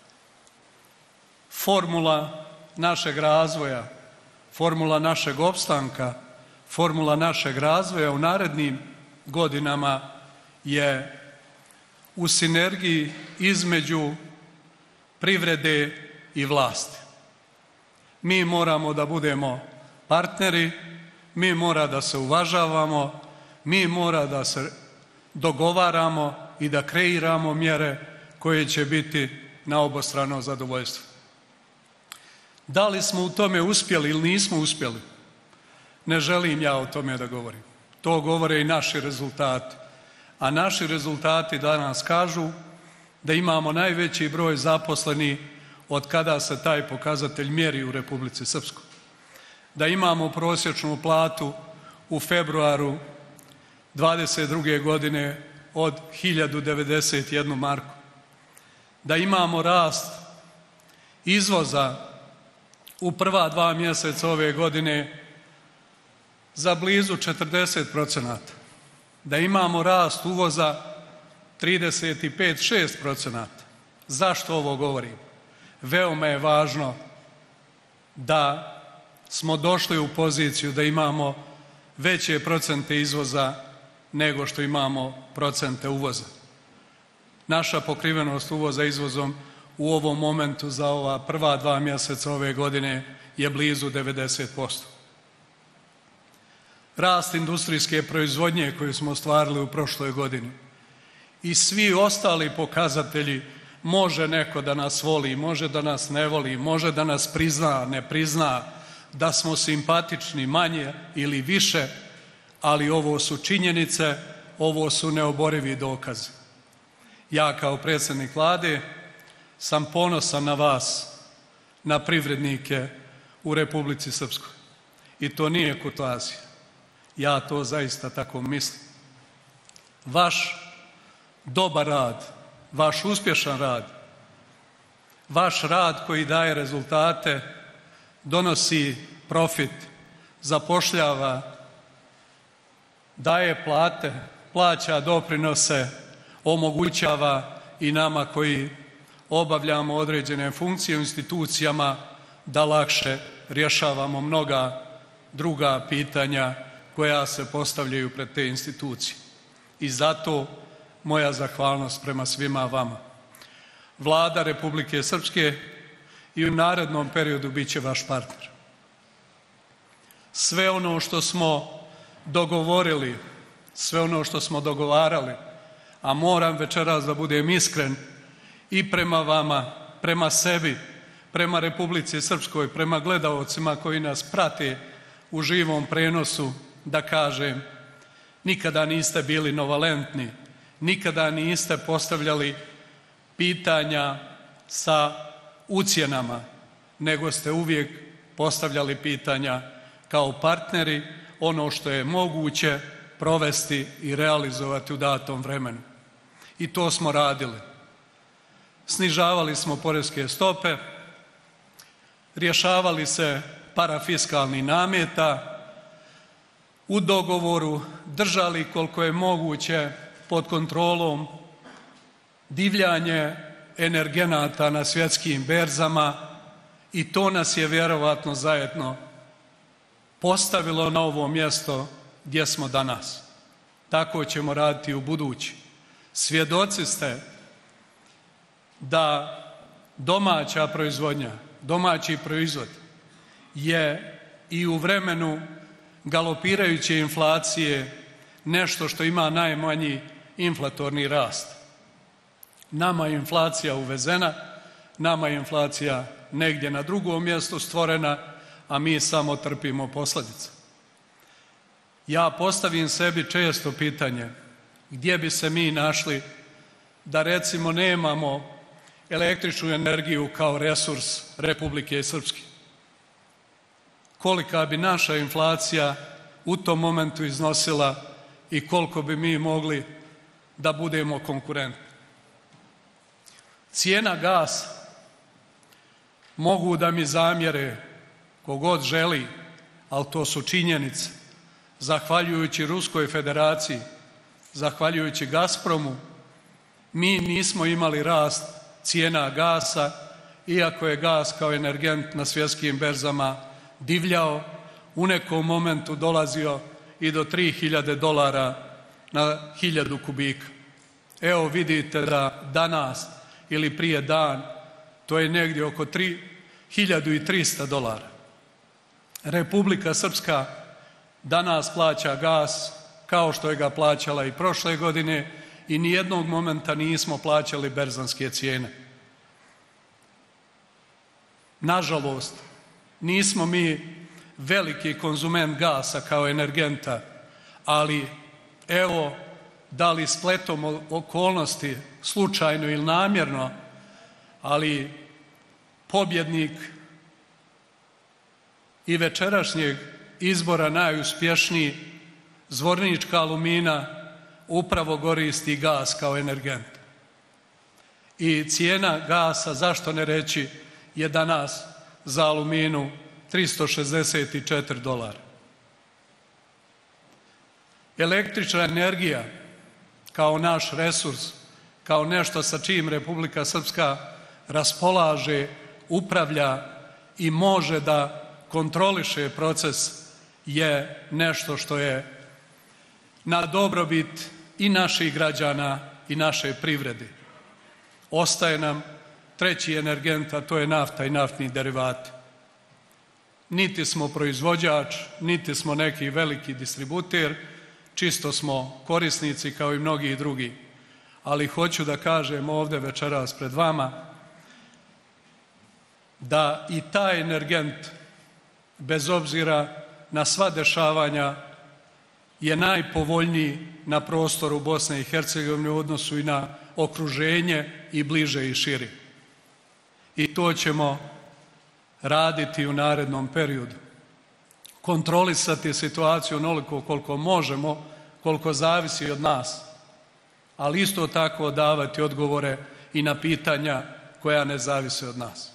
formula našeg razvoja, formula našeg opstanka, formula našeg razvoja u narednim godinama je u sinergiji između privrede i vlasti. Mi moramo da budemo partneri, mi mora da se uvažavamo, mi mora da se dogovaramo i da kreiramo mjere koje će biti na obostrano zadovoljstvo. Da li smo u tome uspjeli ili nismo uspjeli? Ne želim ja o tome da govorim. To govore i naši rezultati. A naši rezultati danas kažu da imamo najveći broj zaposlenih od kada se taj pokazatelj mjeri u Republici Srpskoj. Da imamo prosječnu platu u februaru dvadeset druge godine od hiljadu devedeset jednu marku. Da imamo rast izvoza u prva dva mjeseca ove godine za blizu četrdeset procenata. Da imamo rast uvoza trideset pet do šest procenata. Zašto ovo govorim? Veoma je važno da smo došli u poziciju da imamo veće procente izvoza nego što imamo procente uvoza. Naša pokrivenost uvoza izvozom u ovom momentu za ova prva dva mjeseca ove godine je blizu devedeset posto. Rast industrijske proizvodnje koju smo ostvarili u prošloj godini i svi ostali pokazatelji, može neko da nas voli, može da nas ne voli, može da nas prizna, ne prizna, da smo simpatični manje ili više, ali ovo su činjenice, ovo su neoborivi dokazi. Ja kao predsjednik Vlade sam ponosan na vas, na privrednike u Republici Srpskoj. I to nije kurtoazija. Ja to zaista tako mislim. Vaš dobar rad, vaš uspješan rad, vaš rad koji daje rezultate, donosi profit, zapošljava, daje plate, plaća doprinose, omogućava i nama koji obavljamo određene funkcije u institucijama da lakše rješavamo mnoga druga pitanja koja se postavljaju pred te institucije. I zato moja zahvalnost prema svima vama. Vlada Republike Srpske i u narednom periodu bit će vaš partner. Sve ono što smo dogovorili, sve ono što smo dogovarali, a moram večeras da budem iskren i prema vama, prema sebi, prema Republici Srpskoj, prema gledaocima koji nas prate u živom prenosu, da kažem, nikada niste bili novalentni, nikada niste postavljali pitanja sa ucjenama, nego ste uvijek postavljali pitanja kao partneri, ono što je moguće provesti i realizovati u datom vremenu. I to smo radili. Snižavali smo poreske stope, rješavali se parafiskalnih nameta, u dogovoru držali koliko je moguće pod kontrolom divljanje energenata na svjetskim berzama i to nas je vjerovatno zajedno postavilo na ovo mjesto gdje smo danas. Tako ćemo raditi u budući. Svjedoci ste da domaća proizvodnja, domaći proizvod je i u vremenu galopirajuće inflacije nešto što ima najmanji inflatorni rast. Nama je inflacija uvezena, nama je inflacija negdje na drugom mjestu stvorena, a mi samo trpimo posljedice. Ja postavim sebi često pitanje gdje bi se mi našli da recimo nemamo električnu energiju kao resurs Republike Srpske. Kolika bi naša inflacija u tom momentu iznosila i koliko bi mi mogli da budemo konkurentni. Cijena gasa, mogu da mi zamjere kogod želi, ali to su činjenice. Zahvaljujući Ruskoj federaciji, zahvaljujući Gazpromu, mi nismo imali rast cijena gasa, iako je gas kao energent na svjetskim berzama divljao, u nekom momentu dolazio i do tri hiljade dolara na hiljadu kubika. Evo vidite da danas ili prije dan to je negdje oko hiljadu trista dolara. Republika Srpska danas plaća gas kao što je ga plaćala i prošle godine i nijednog momenta nismo plaćali berzanske cijene. Nažalost, nismo mi veliki konzument gasa kao energenta, ali evo, da li spletom okolnosti, slučajno ili namjerno, ali pobjednik i večerašnjeg izbora najuspješniji, Zvornička Alumina, upravo koristi gas kao energent. I cijena gasa, zašto ne reći, je danas za aluminu tristo šezdeset četiri dolara. Električna energija kao naš resurs, kao nešto sa čim Republika Srpska raspolaže, upravlja i može da kontroliše proces, je nešto što je na dobrobit i naših građana i naše privrede. Ostaje nam treći energent, a to je nafta i naftni derivati. Niti smo proizvođač, niti smo neki veliki distributer, čisto smo korisnici kao i mnogi drugi. Ali hoću da kažem ovdje večeras pred vama da i taj energent, bez obzira na sva dešavanja, je najpovoljniji na prostoru Bosne i Hercegovine u odnosu i na okruženje i bliže i šire. I to ćemo raditi u narednom periodu. Kontrolisati situaciju onoliko koliko možemo, koliko zavisi od nas, ali isto tako davati odgovore i na pitanja koja ne zavise od nas.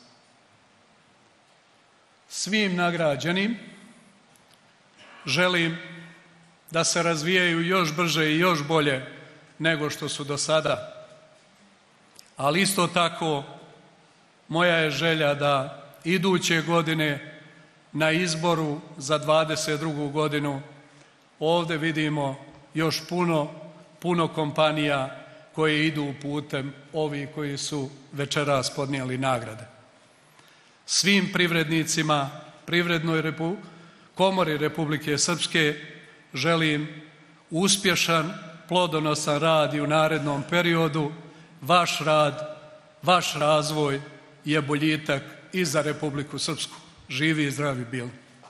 Svim nagrađenim želim da se razvijaju još brže i još bolje nego što su do sada. Ali isto tako moja je želja da iduće godine na izboru za dvadeset drugu godinu ovdje vidimo još puno, puno kompanija koje idu putem ovi koji su večeras podnijeli nagrade. Svim privrednicima, Privrednoj repu, komori Republike Srpske želim uspješan, plodonosan rad i u narednom periodu. Vaš rad, vaš razvoj je boljitak i za Republiku Srpsku. Živi i zdravi bili.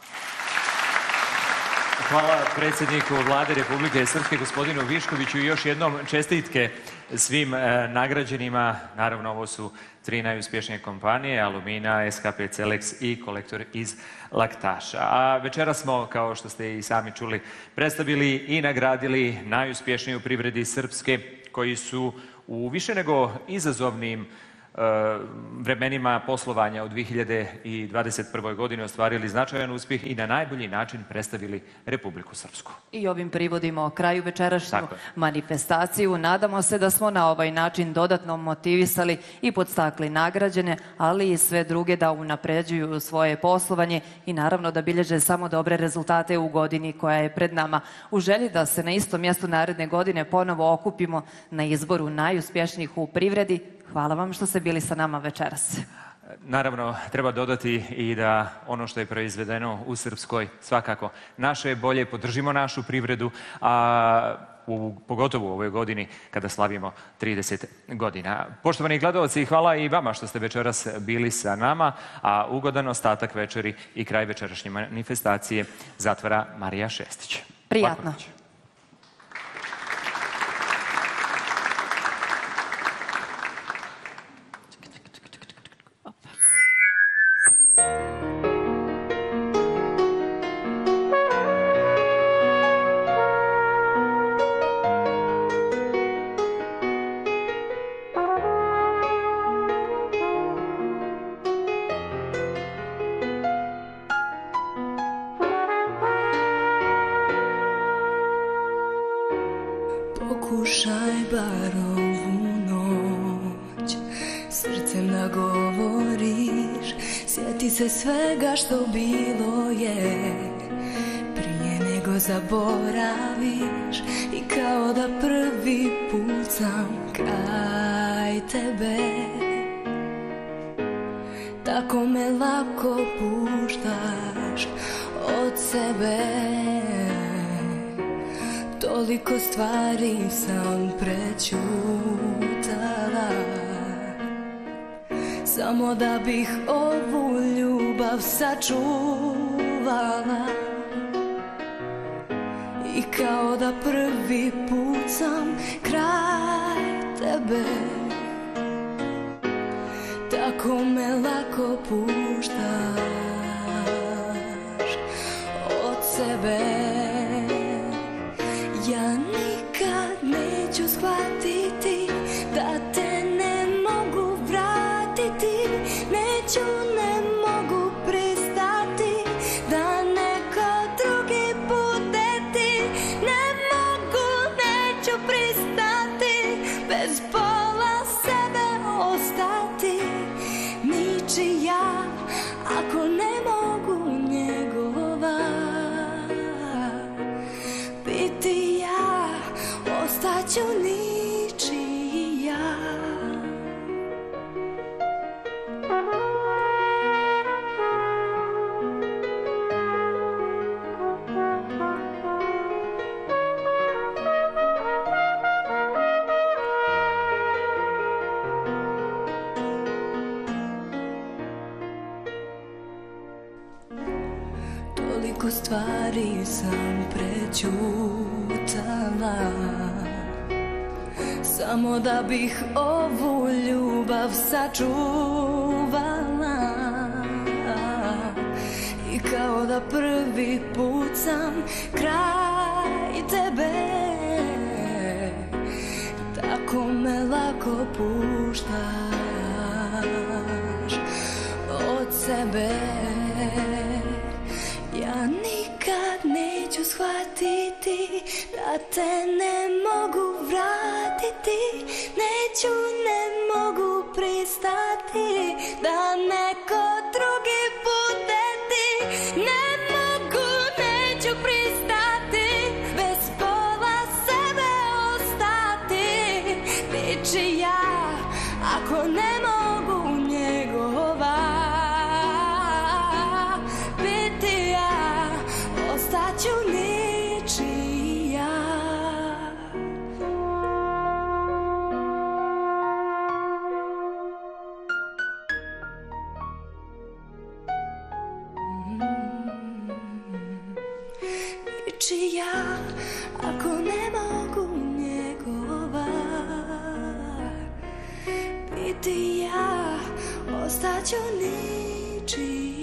Hvala predsjedniku Vlade Republike Srpske, gospodinu Viškoviću, i još jednom čestitke svim e, nagrađenima. Naravno, ovo su tri najuspješnije kompanije, Alumina, S K P Celex i Kolektor iz Laktaša. A večera smo, kao što ste i sami čuli, predstavili i nagradili najuspješniju privredi Srpske, koji su u više nego izazovnim vremenima poslovanja u dve hiljade dvadeset prvoj. godini ostvarili značajan uspjeh i na najbolji način predstavili Republiku Srpsku. I ovim privodimo kraju večerašnju manifestaciju. Nadamo se da smo na ovaj način dodatno motivisali i podstakli nagrađene, ali i sve druge da unapređuju svoje poslovanje i naravno da bilježe samo dobre rezultate u godini koja je pred nama. U želji da se na istom mjestu naredne godine ponovo okupimo na izboru najuspješnijih u privredi, hvala vam što ste bili sa nama večeras. Naravno, treba dodati i da ono što je proizvedeno u Srpskoj, svakako naše je bolje, podržimo našu privredu, a u, pogotovo u ovoj godini kada slavimo trideset godina. Poštovani gledalci, hvala i vama što ste večeras bili sa nama, a ugodan ostatak večeri i kraj večerašnje manifestacije zatvara Marija Šestić. Prijatno. Pokušaj bar ovu noć srcem da govoriš, sjeti se svega što bilo je prije nego zaboraviš i kao da prvi put sam kraj tebe, tako me lako puštaš od sebe. Toliko stvari sam prećutala samo da bih ovu ljubav sačuvala i kao da prvi put sam kraj tebe, tako me lako puštaš od sebe. Ja nikad neću shvatiti da te ne mogu vratiti, neću, ne mogu pristati da neko drugi bude ti, ne mogu, neću pristati bez pola sebe ostati ničija ako ne mogu njegova biti. Ostaću ničija. Toliko stvari sam prećutala samo da bih ovu ljubav sačuvala i kao da prvi put sam kraj tebe, tako me lako puštaš od sebe. Ja nikad neću shvatiti da te ne mogu vratiti, neću, ne mogu pristati da neko drugi bude ti, ne mogu, neću pristati bez pola sebe ostati ničija ako ne mogu njegova biti ja, ostaću ničija. Ničija ako ne mogu njegova biti ja, ostaću ničija.